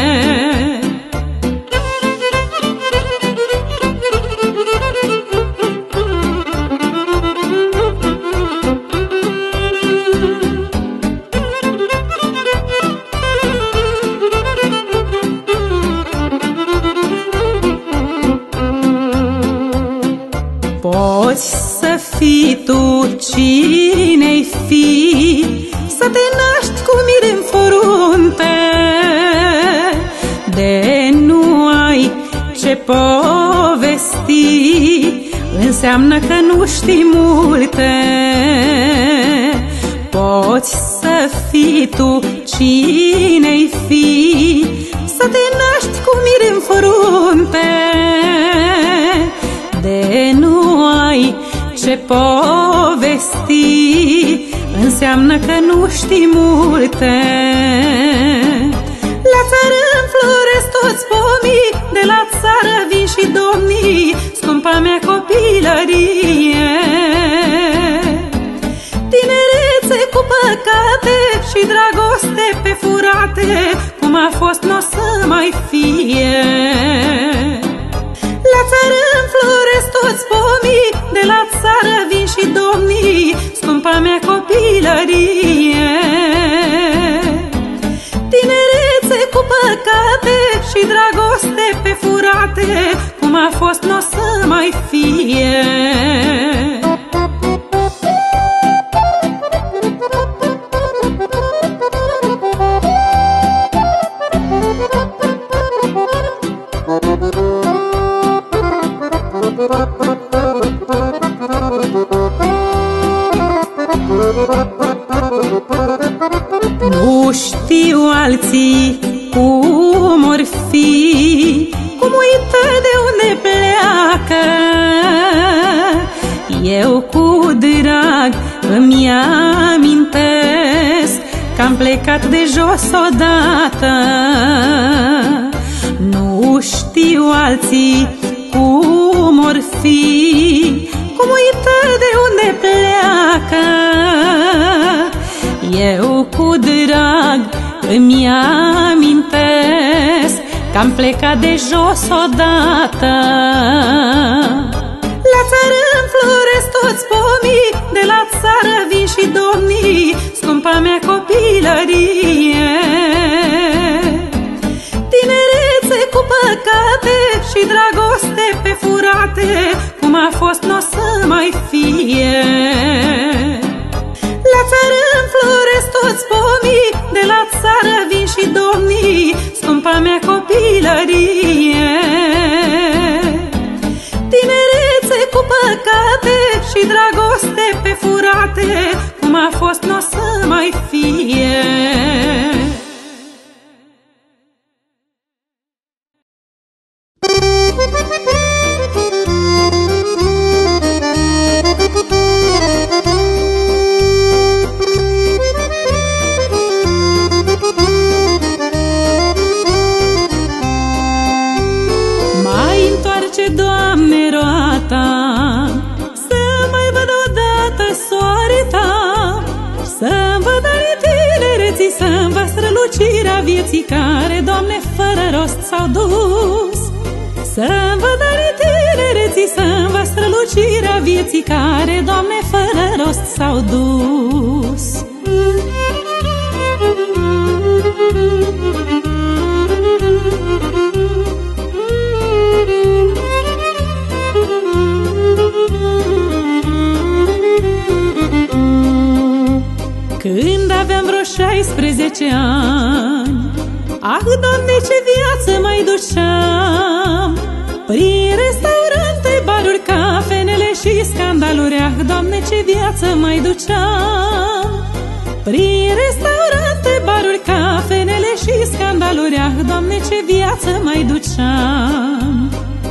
Poți să fii tu cine-i fi, să te naști cu mir în frunte, de nu ai ce povesti, înseamnă că nu știi multe. Poți să fii tu cine-i fi, să te naști cu mir în frunte, de nu ai ce povesti, înseamnă că nu știi multe. La țară înfloresc toți pomii, de la țară vin și domnii, scumpa mea copilărie. Tinerețe cu păcate și dragoste pe furate, cum a fost n-o să mai fie. La țară înfloresc toți pomii, de la țară vin și domnii, scumpa mea copilărie. Tinerețe cu păcate și dragoste pe furate, cum a fost n-o să mai fie. Nu știu alții cum or fi, cum uită de unde pleacă. Eu cu drag îmi amintesc că-am plecat de jos odată. Nu știu alții cum or fi, cum uită de unde pleacă. Eu cu drag îmi amintesc că-am plecat de jos odată. La țară înfloresc toți pomii, de la țară vin și domnii, scumpa mea copilărie. Tinerețe cu păcate și dragoste pe furate, cum a fost n-o să mai fie. La țară înfloresc toți pomii, de la țară vin și domnii, scumpa mea copilărie. Tinerețe cu păcate și dragoste pe furate, cum a fost n-o să mai fie. strălucirea vieții care, Doamne, fără rost s-au dus. Să-mi văd anii tinereții, să-mi văd strălucirea vieții care, Doamne, fără rost s-au dus. Când aveam vreo șaisprezece ani, ah, Doamne, ce viață mai duceam! Prin restaurante, baruri, cafenele și scandaluri, ah, Doamne, ce viață mai duceam! Prin restaurante, baruri, cafenele și scandaluri, ah, Doamne, ce viață mai duceam!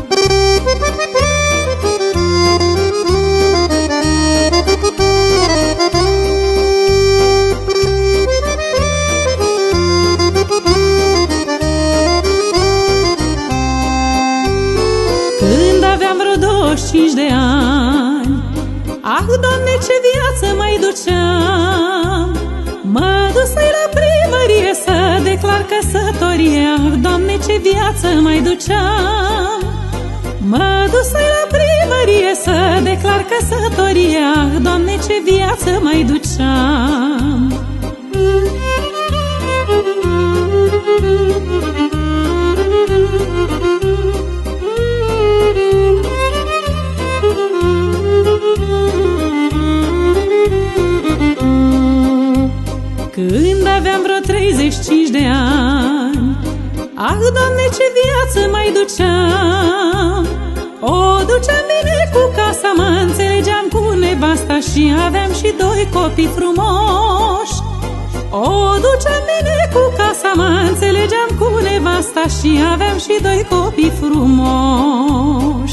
Când aveam vreo douăzeci și cinci de ani, ah, Doamne, ce viață mai duceam! Mă dusei la primărie să declar căsătorie, ah, Doamne, ce viață mai duceam! Mă dusei la primărie să declar căsătorie, ah, Doamne, ce viață mai duceam! Când aveam vreo treizeci și cinci de ani, ah, Doamne, ce viață mai duceam! O duceam bine cu casa, mă înțelegeam cu nevasta și aveam și doi copii frumoși. O duceam bine cu casa, mă înțelegeam cu nevasta și aveam și doi copii frumoși.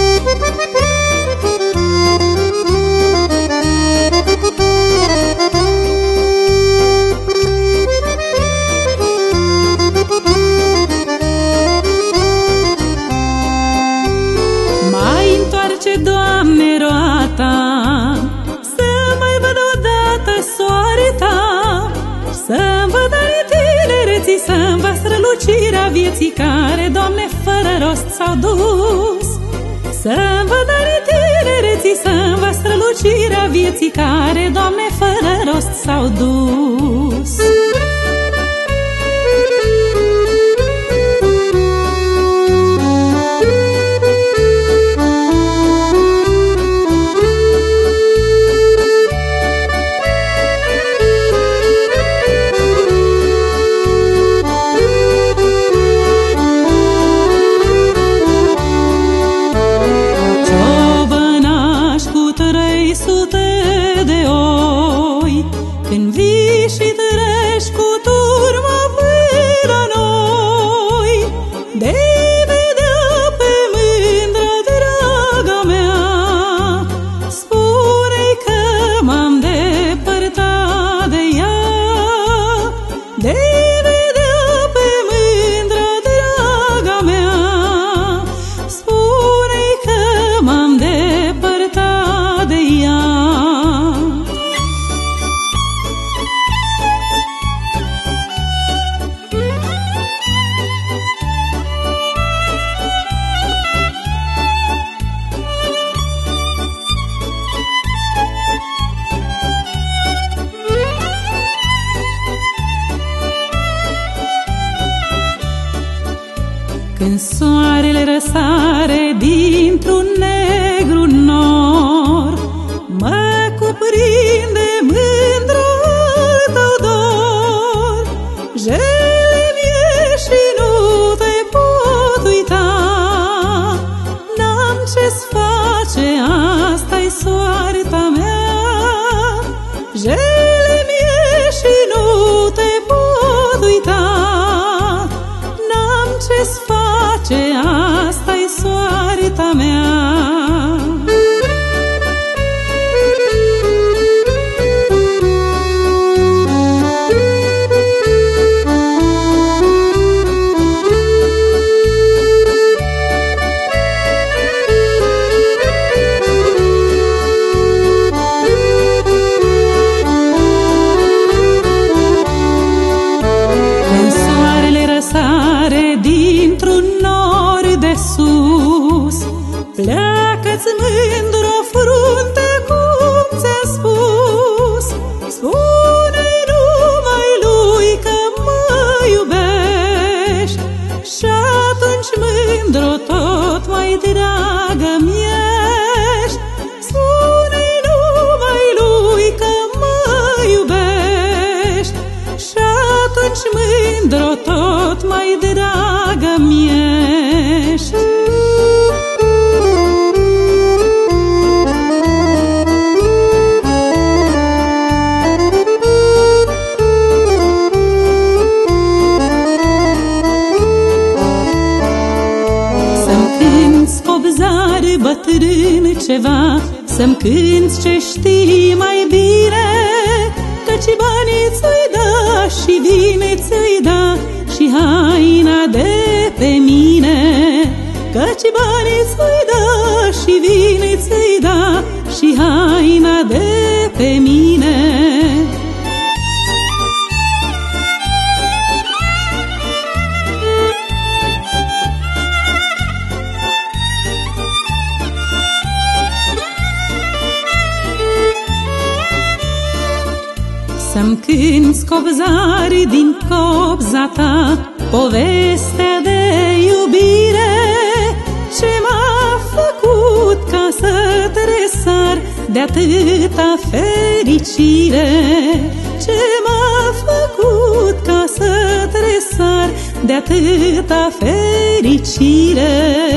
Doamne, roata, să mai văd odată soareta, să-mi văd anii tinereții, să-mi văd strălucirea vieții care, Doamne, fără rost s-au dus. Să-mi văd anii tinereții, să-mi văd strălucirea vieții care, Doamne, fără rost s-au dus. Când vii și treci cu turma până la noi, de vedea pe mândra draga mea, spune-i că m-am depărtat de ea. De vedea pe mândra draga mea, spune-i că m-am depărtat de ea. Când soarele răsare dintr-un negru nor, mă cuprinde mândrul tău dor. Jele-mi-e și nu te pot uita, n-am ce-ți face, asta-i soarta mea. Jele-mi-e și nu te pot uita, n-am ce-ți face, asta-i soarta mea. dintr-un nor de sus. Pleacă-ți mândr-o frunte, cum ți-a spus. Spune-i numai lui că mă iubești, și atunci mândro tot mai dragă-mi ești. Spune-i numai lui că mă iubești, și atunci mândro tot mai dragă-mi ești. Bătrân ceva, să-mi cânti ce știi mai bine, căci banii ți-i da și vine ți-i da și haina de pe mine. Căci banii ți-i da și vine ți-i da și haina de pe mine. Să-mi cânti copzari din copza ta, povestea de iubire, ce m-a făcut ca să tresar de atâta fericire. Ce m-a făcut ca să tresar de atâta fericire.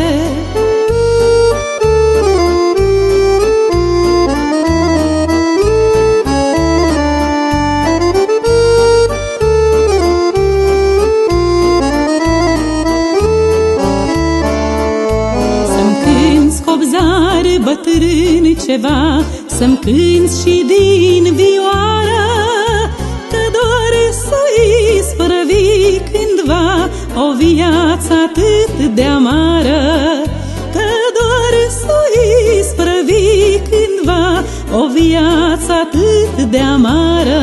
Bătrân ceva, să-mi cânti și din vioară, că doar să-i isprăvi cândva o viață atât de amară. Că doar să-i isprăvi cândva o viață atât de amară.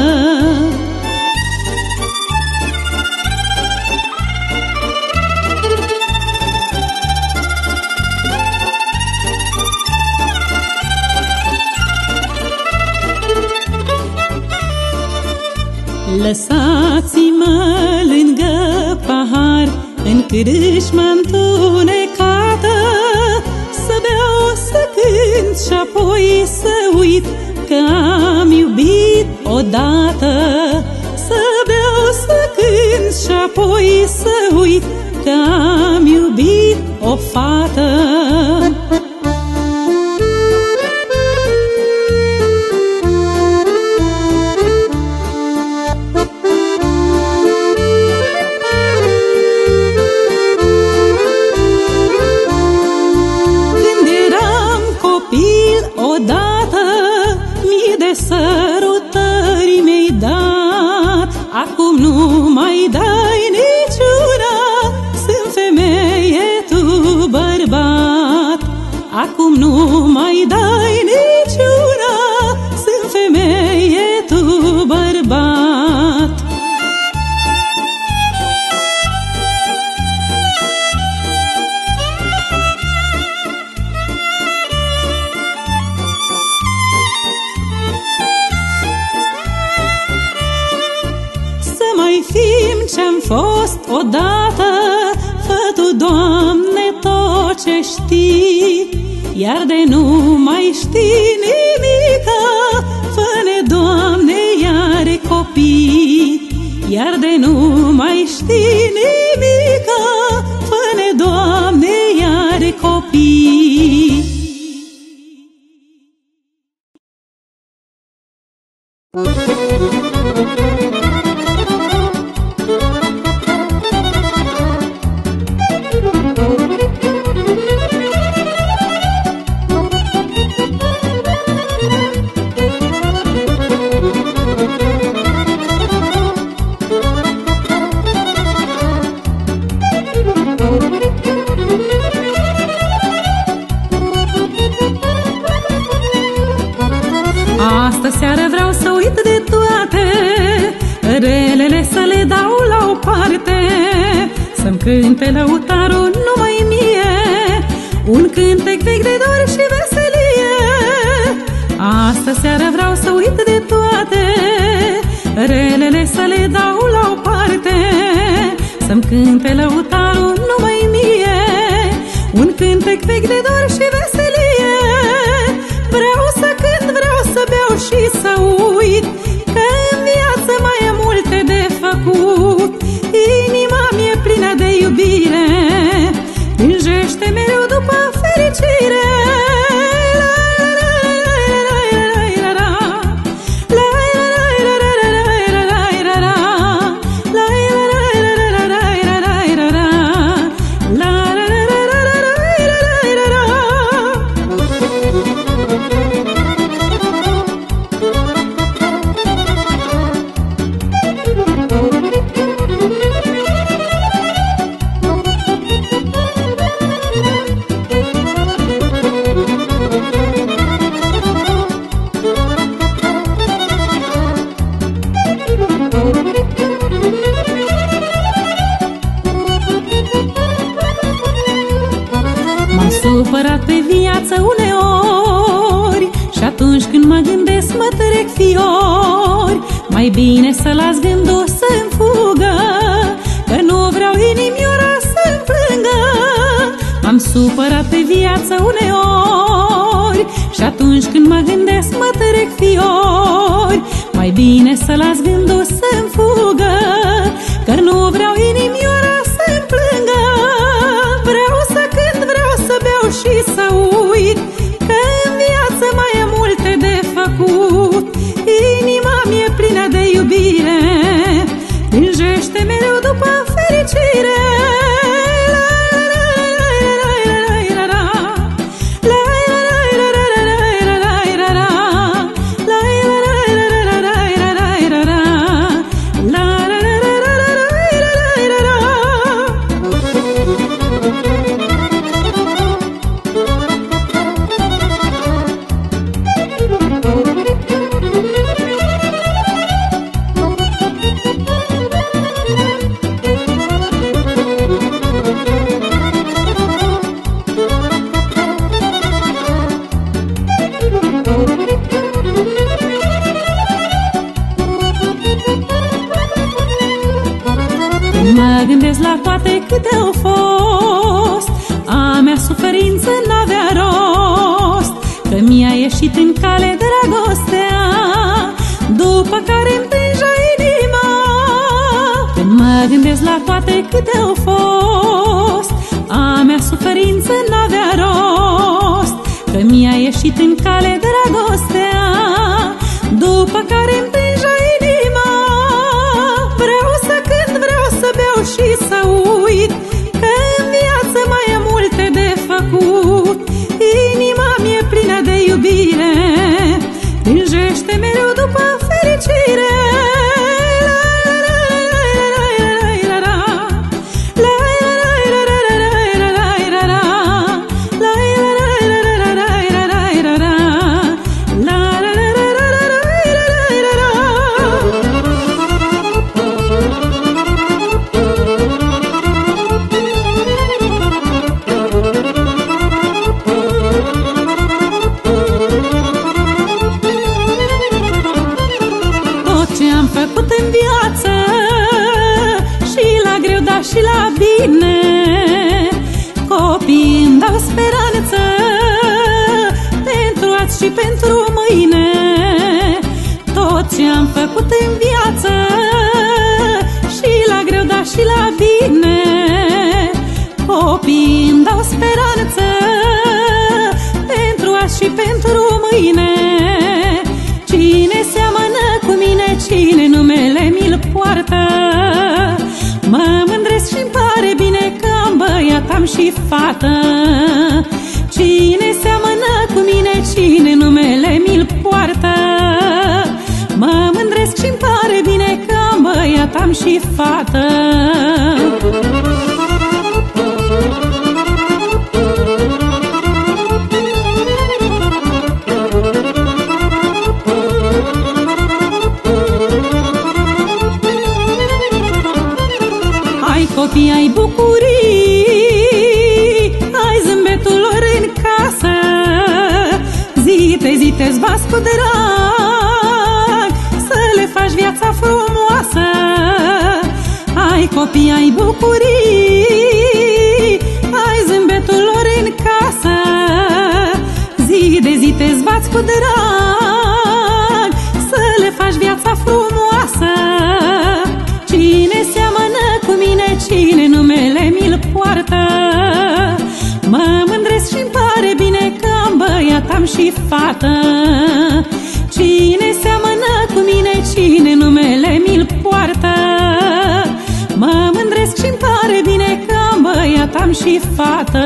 Lăsați-mă lângă pahar, în crâșmă întunecată, să beau, să cânt și apoi să uit că am iubit odată. Să beau, să cânt și apoi să uit că am iubit o fată. Sărutări mi-ai dat, acum nu mai dai niciuna. Sunt femeie, tu bărbat, acum nu mai dai niciuna. Sunt femeie, tu bărbat. Fim ce-am fost odată, fă tu, Doamne, tot ce știi, iar de nu mai știi nimica, fă-ne, Doamne, iar copii. Iar de nu mai știi nimica, fă-ne, Doamne, iar copii. cânte lăutarul numai mie un cântec vechi de dor și veselie. Astă seară vreau să uit de toate relele, să le dau la o parte, să-mi cânte lăutarul numai mie un cântec vechi de dor și veselie. Vreau să cânt, vreau să beau și să uit, că în viață mai e multe de făcut. Inima mi-e plină de iubire, tânjește mereu după fericire. M-am supărat pe viață uneori și atunci când mă gândesc mă trec fiori. Mai bine să las gândul să-mi fugă, că nu vreau inimioara să-mi plângă. M-am supărat pe viață uneori și atunci când mă gândesc mă trec fiori. Mai bine să las gândul să-mi fugă, că nu vreau inimioara să-mi plângă. Vreau să cânt, vreau să beau și să uit, că în viață mai e multe de făcut. Inima mi-e plină de iubire, tânjește mereu după fericire. Mă gândesc la toate câte au fost, a mea suferință n-avea rost, că mi-a ieșit în cale dragostea, după care îmi tânja inima. Când mă gândesc la toate câte au fost, a mea suferință n-avea rost, că mi-a ieșit în cale dragostea, după care îmi tânja inima. Vreau să cânt, vreau să beau și să uit, că în viață mai e multe de făcut. Inima mi-e plină de iubire, tânjește mereu după fericire. Ce-am făcut în viață, și la greu, dar și la bine, copiii îmi dau speranță pentru azi și pentru mâine. Tot ce-am făcut în viață, și la greu, dar și la bine, copiii îmi dau speranță pentru azi și pentru mâine. Cine seamănă cu mine, cine numele mi-l poartă, mă mândresc și-mi pare bine că am băiat, am și fată. Cine seamănă cu mine, cine numele mi-l poartă, mă mândresc și-mi pare bine că am băiat, am și fată. copii ai bucurii, ai zâmbetul lor în casă, zi-te, zi-te-ți bați cu drag, să le faci viața frumoasă. Ai copii ai bucurii, ai zâmbetul lor în casă, zi de zi te-ți bați cu drag, să le faci viața frumoasă. Cine seamănă cu mine, cine numele mi-l poartă, mă mândresc și-mi pare bine că am băiat, am și fată. Cine seamănă cu mine, cine numele mi-l poartă, mă mândresc și-mi pare bine că am băiat, am și fată.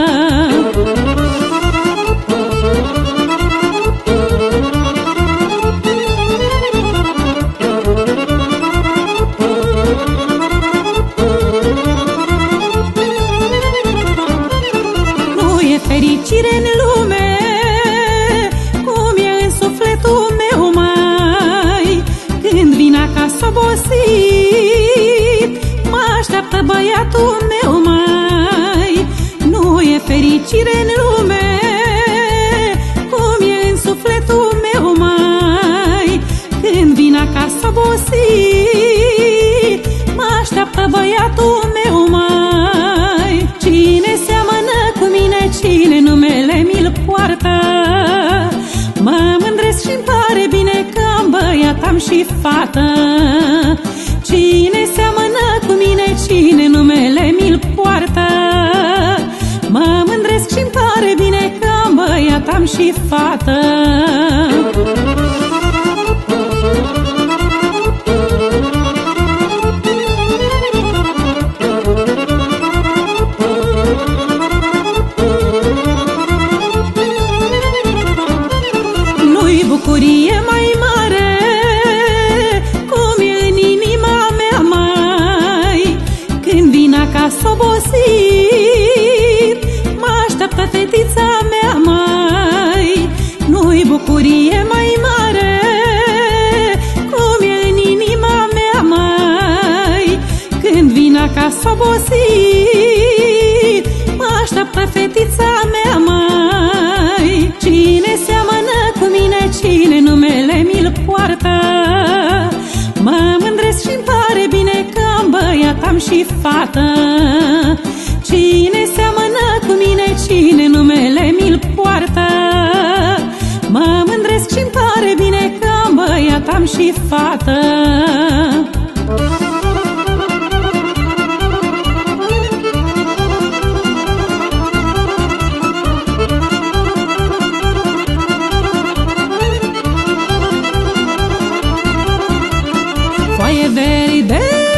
Fericire în lume cum e în sufletul meu, mai când vin acasă obosit, mă așteaptă băiatul meu, mai nu e fericire în lume cum e în sufletul meu, mai când vin acasă obosit, mă așteaptă băiatul meu, mai cine seamănă cu mine, cine numele mi-l poartă, mă mândresc și-mi pare bine că am băiat, am și fată. Cine seamănă cu mine, cine numele mi-l poartă, mă mândresc și-mi pare bine că am băiat, am și fată. Bucurie mai mare cum e în inima mea, mai când vin acasă obosit, mă așteaptă fetița mea, mai nu-i bucurie mai mare cum e în inima mea, mai când vin acasă obosit, mă așteaptă fetița mea, mai cine seamănă cu mine, cine numele mi-l poartă, mă mândresc și-mi pare bine că am băiat, am și fată. Cine seamănă cu mine, cine numele mi-l poartă, mă mândresc și-mi pare bine că am băiat, am și fată. Foaie verde,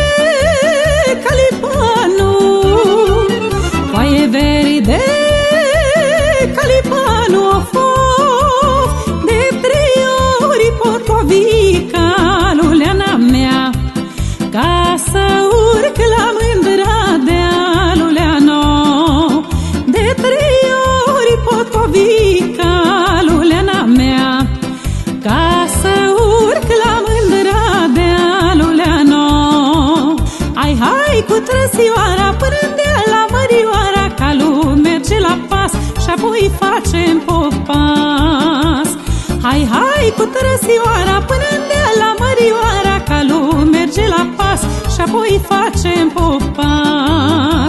calipanu, foaie verde, calipanu, of, de trei ori potovica luleana mea, ca să urc la mândra de-a luleano. De trei ori potovica luleana mea, ca să urc la mândra de-a luleano. Hai, hai cu trăsioara până de la Mărioara, calul merge la pas și apoi facem popas. Hai, hai cu trăsioara până de la Mărioara, calul merge la pas și apoi facem popas.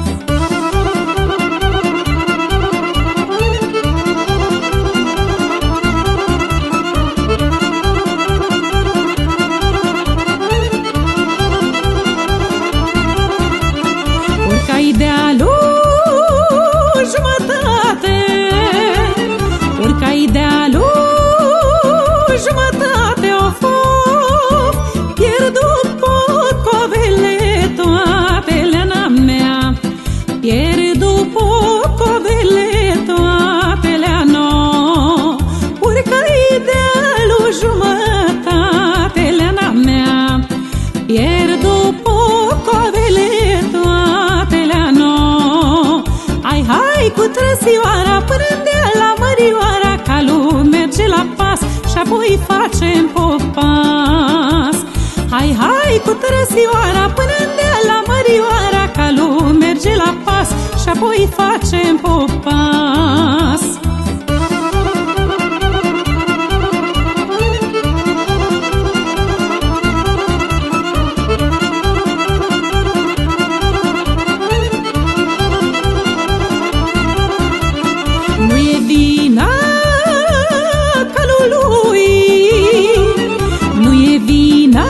Urcai de-alul jumătate, urcai de-alul jumătate, of, of, pierdut pocovele toate, leana mea, pierdut pocovele toate, leano. Urcai de-alul jumătate, leana mea, pierdut pocovele toate, leano. Hai, hai cu trăsioara până de la Mărioara, calul merge la pas și apoi facem popas. Hai, hai cu trăsioara până-nde la Mărioara, calul merge la pas și apoi facem popas. Nu e vina calului, nu e vina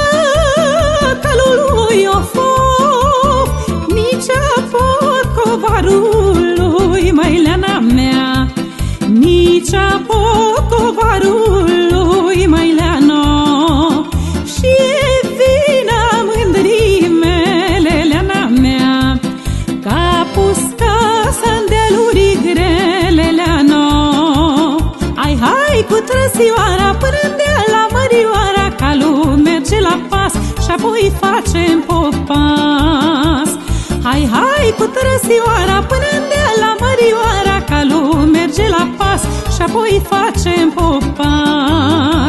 calului of, nici a porcovarului, măileana mea, nici a porcovarului, măileano. Și e vina mândrii mele, leana mea, că a pus casa-n dealuri grele, leano. Hai, hai cu trăsioara până-nde la Mărioara, calul merge la pas și apoi facem popas. Hai, hai cu trăsioara până-nde la Mărioara, calul merge la pas și apoi facem popas.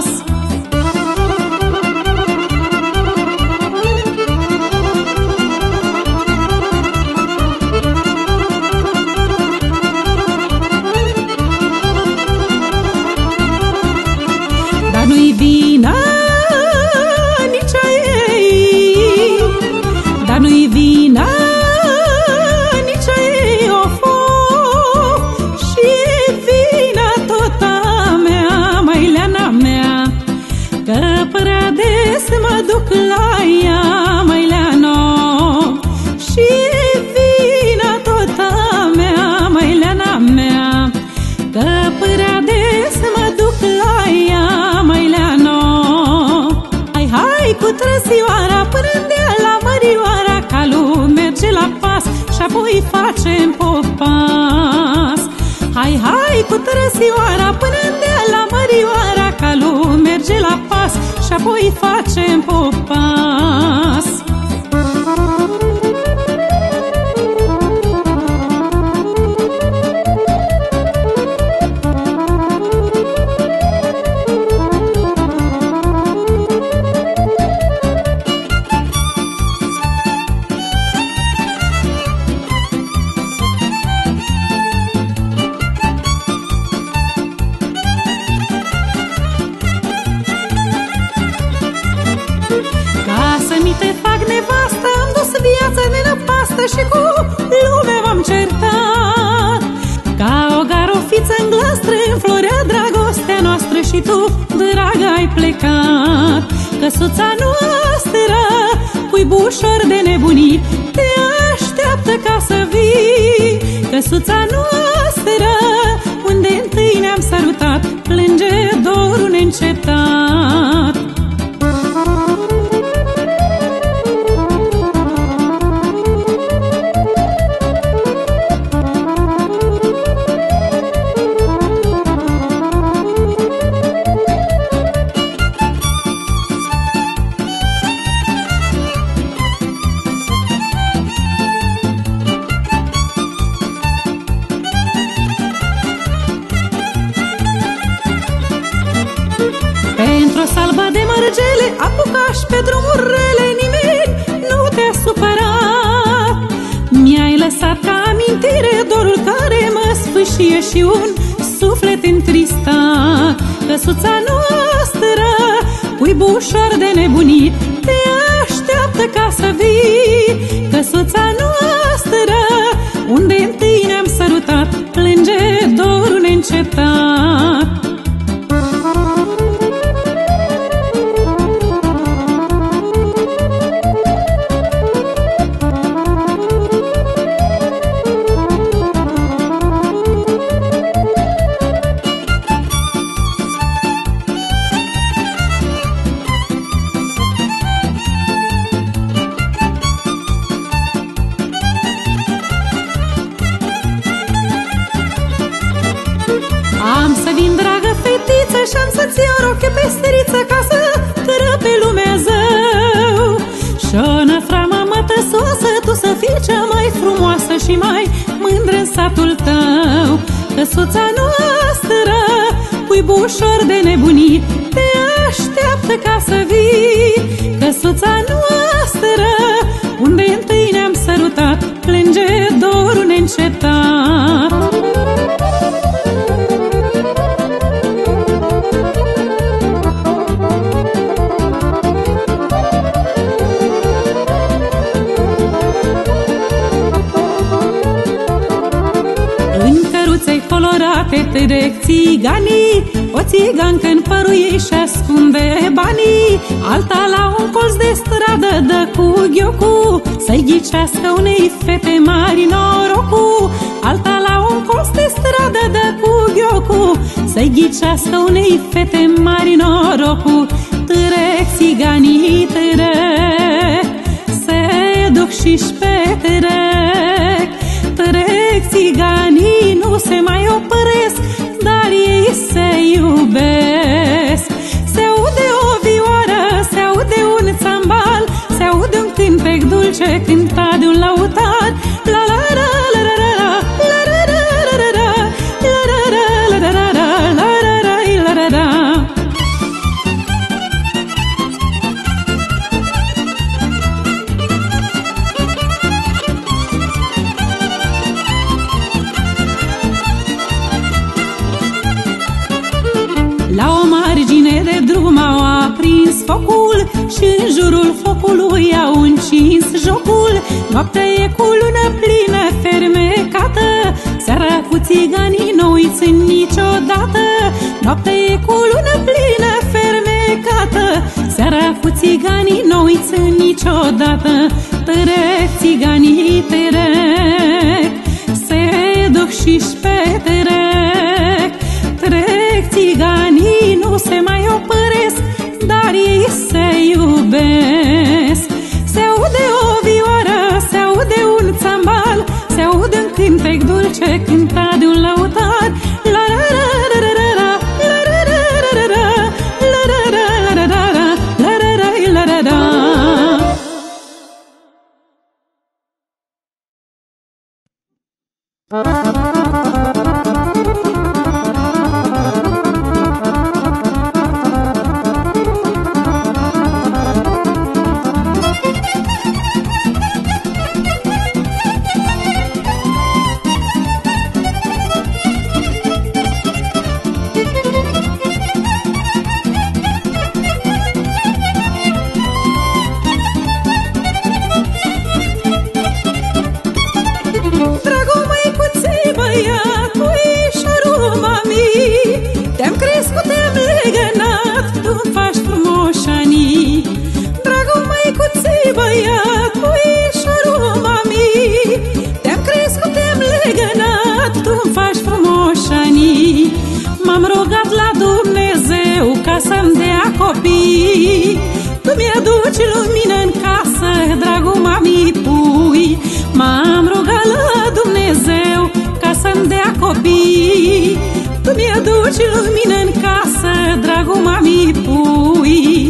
Dar nu-i vina nici a ei, dar nu-i vina nici a ei, of, of, și e vina tot a mea, măileana mea, că prea des mă duc la ea, măileano. Și e vina tot a mea, măileana mea, că prea des mă duc la ea, măileano. Hai, hai cu trăsioara până-nde la Mărioara, calul merge la pas și apoi facem popas. Hai, hai cu trăsioara până-nde la Mărioara, calul merge la pas și apoi facem popas. Ca să mi te fac nevastă, am dus viața nenăpastă și cu lumea m-am certat. Ca o garofiță în glastră înflorea dragostea noastră și tu, dragă, ai plecat. Căsuța noastră, cuibușor de nebunii, te așteaptă ca să vii. Căsuța noastră, unde întâi ne-am sărutat, plânge dorul neîncetat. Pentru o salbă de mărgele apucași pe drumuri rele, nimeni nu te-a supărat. Mi-ai lăsat ca amintire dorul care mă sfâșie și un suflet întristat. Căsuța noastră, cuibușor de nebunii, te așteaptă ca să vii. Căsuța noastră, unde întâi ne-am sărutat, plânge dorul neîncetat. Am să vin, dragă fetiță, și-am să-ți iau roche pe steriță, ca să tără pe lumea zău. Și-o năframă mătăsoasă, tu să fii cea mai frumoasă și mai mândră în satul tău. Căsuța noastră, cuibușor de nebunii, te așteaptă ca să vii. căsuța noastră, unde întâi ne-am sărutat, plânge dorul neîncetat. Colorate trec țiganii, o țigancă în părul ei și ascunde banii, alta la un colț de stradă dă cu ghiocu, să-i ghicească unei fete mari norocul. Alta la un colț de stradă dă cu ghiocu, să-i ghicească unei fete mari norocul. Trec țiganii, trec, se duc și-și petrec. Trec țiganii, nu se mai opresc, dar ei se iubesc. Se aude o vioară, se aude un țambal, se aude un cântec dulce cântat de un lăutar. La la la la la la la la la la la la la la la la la la. La o margine de drum au aprins focul și în jurul focului au încins jocul. Noaptea e cu lună plină fermecată, seara cu țiganii nu uiți niciodată. Noaptea e cu lună plină fermecată, seara cu țiganii nu uiți niciodată. Trec țiganii, trec, se duc și-și petrec. Trec țiganii, nu se mai opresc, dar ei se iubesc. Se aude o vioară, se aude un țambal, se aude un cântec dulce cântat de un lăutar. La la la la la la la la la la la la la la la la la. Te-am crescut, te-am legănat, tu-mi faci frumoșanii. Dragul măicuței băiat, puișorul mami, te-am crescut, te-am legănat, tu-mi faci frumoșanii. M-am rugat la Dumnezeu ca să-mi dea copii, tu mi-aduci lumină în casă, dragul mami pui. M-am rugat la Dumnezeu ca să-mi dea copii, tu mi-aduci lumină în casă, dragul mami pui.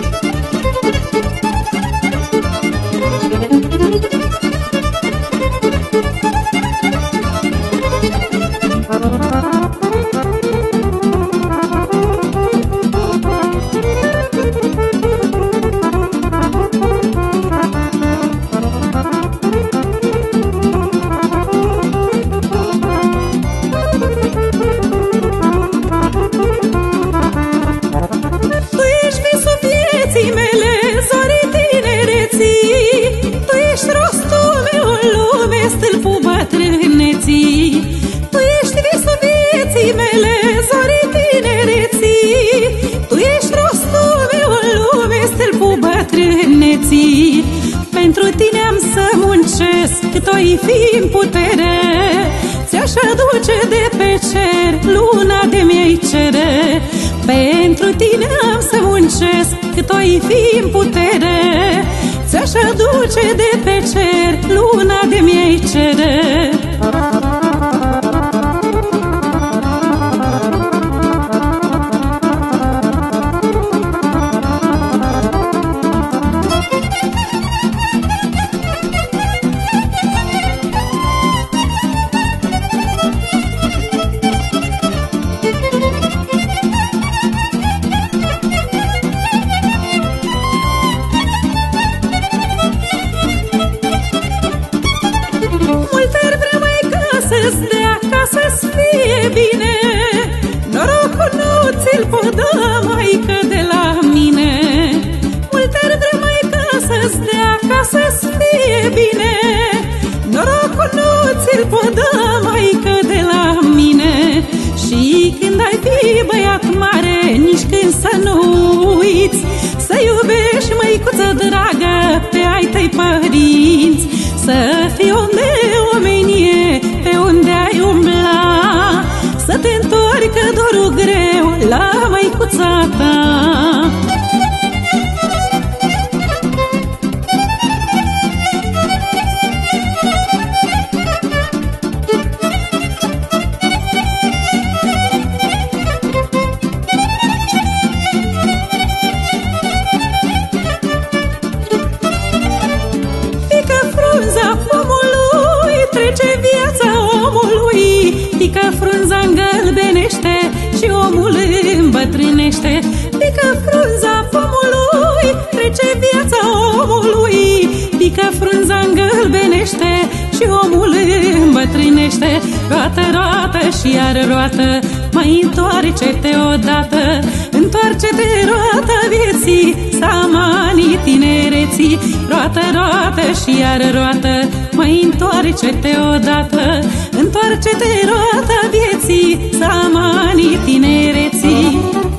Tu ești visul vieții mele, zorii tinereții. Tu ești rostul meu în lume, stâlpul bătrâneții. Pentru tine am să muncesc, cât o-i fi în putere. Ți-aș aduce de pe cer luna de mi-ai cere. Pentru tine am să muncesc, cât o-i fi în putere. Ți-aș aduce de pe cer luna de mi-ai cere. să-ți fie bine. Norocul nu ți-l pot da, maică, de la mine. Multe ar vrea, maică, să-ți dea ca să-ți fie bine. Norocul nu ți-l pot da, maică, de la mine. Și când ai fi băiat mare, nici când să nu uiți să iubești, măicuță dragă, pe ai tăi părinți. Să fii om de omenie pe unde ai umbla, să te întorcă dorul greu la măicuța ta. Pică frunza îngălbenește și omul îmbătrânește. Pică frunza pomului, trece viața omului. Pică frunza îngălbenește și omul îmbătrânește. Roată, roată și iar roată, mai întoarce-te odată. Întoarce-te, roată vieții, samanii tinereții. Roată, roată și iar roată, mai întoarce-te odată. Întoarce-te, roată vieții, samanii tinereții.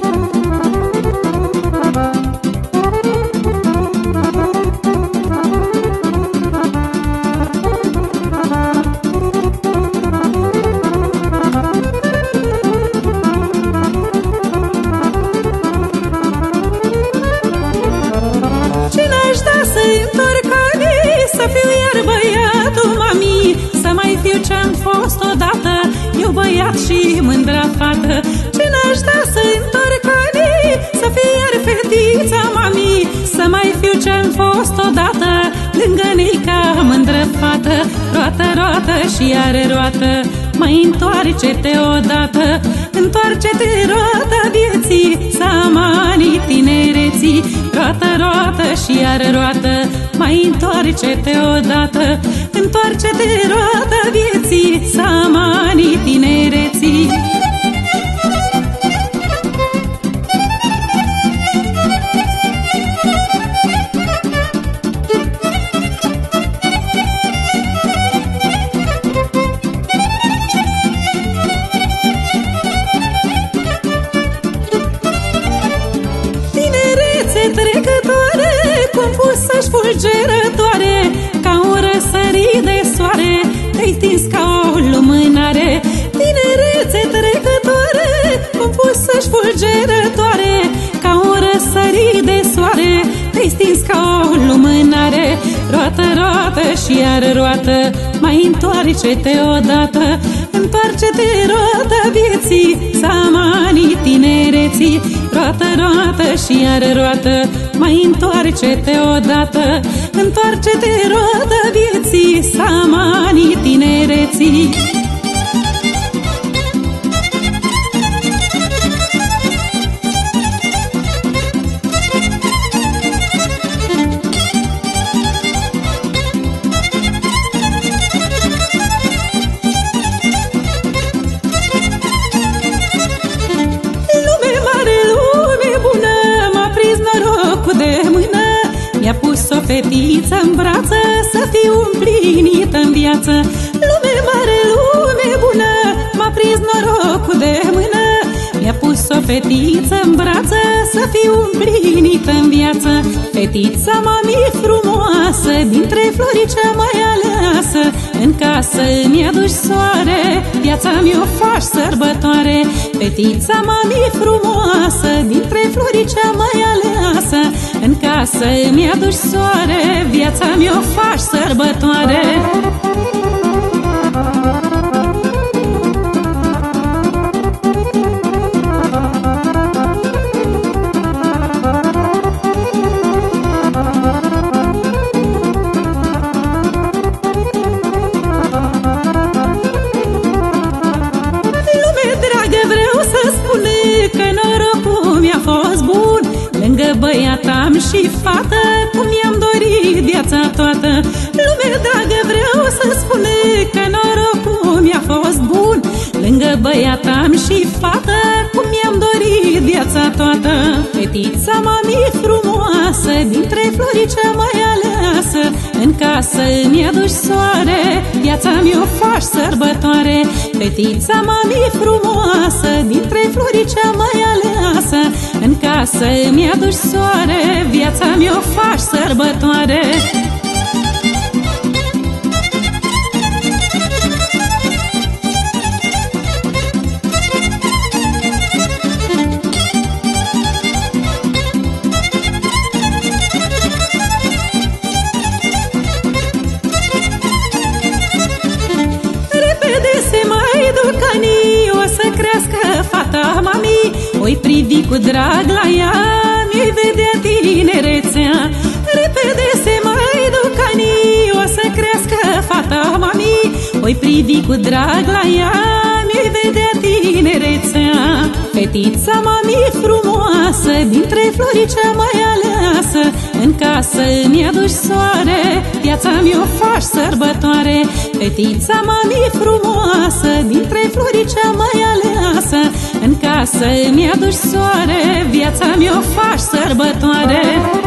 Ce n-aș da să-i întorc anii, să fiu iar băiatul mami, să mai fiu ce-am fost odată, eu băiat și mândra fată. Ce n-aș da să-i întorc anii, să fiu iar fetița mami, să mai fiu ce-am fost odată, lângă neica mândră fată. Roată, roată și iar roată, mai întoarce-te odată. Întoarce-te, roată vieții, samanii tinereții. Roată, roată și iar roată, mai întoarce-te odată. Întoarce-te, roată vieții, samanii tinereții. Trecătoare, compusă-și fulgerătoare, ca un răsărit de soare, te-ai stins ca o lumânare. Tinerețe trecătoare, compusă-și fulgerătoare, ca un răsărit de soare, te-ai stins ca o lumânare. Roată, roată și iar roată, mai întoarce-te odată. Întoarce-te, roată vieții, samanii tinereții. Roată, roată și iar roată, mai întoarce-te odată. Întoarce-te, roată vieții, samanii tinereții. Mi-a pus o fetiță în brață, să fiu împlinită în viață. Lume mare, lume bună, m-a prins norocul de mână. Mi-a pus o fetiță în brață, să fiu împlinită în viață. Fetița mami frumoasă, dintre flori cea mai aleasă. În casă mi-aduci soare, viața mi-o faci sărbătoare. Fetița mami frumoasă, dintre flori cea mai aleasă. În casă mi-aduci soare, viața mi-o faci sărbătoare. Băiat am și fată, cum i-am dorit viața toată. Lume dragă, vreau să spun că norocul mi-a fost bun. Lângă băiat am și fată, cum mi-am dorit viața toată. Fetița mami frumoasă, dintre flori cea mai aleasă, în casă îmi aduci soare, viața mi-o faci sărbătoare. Fetița mami frumoasă, dintre flori cea mai aleasă, în casă îmi aduci soare, viața mi-o faci sărbătoare. O să crească fata mami, oi privi cu drag la ea, mi-ai vedea tinerețea. Repede se mai duc anii, o să crească fata mami, oi privi cu drag la ea, mi-ai vedea tinerețea. Fetița mami frumoasă, dintre flori cea mai aleasă, în casă îmi aduci soare, viața mi-o faci sărbătoare. Fetița mami frumoasă, dintre flori cea mai aleasă, în casă îmi aduci soare, viața mi-o faci sărbătoare.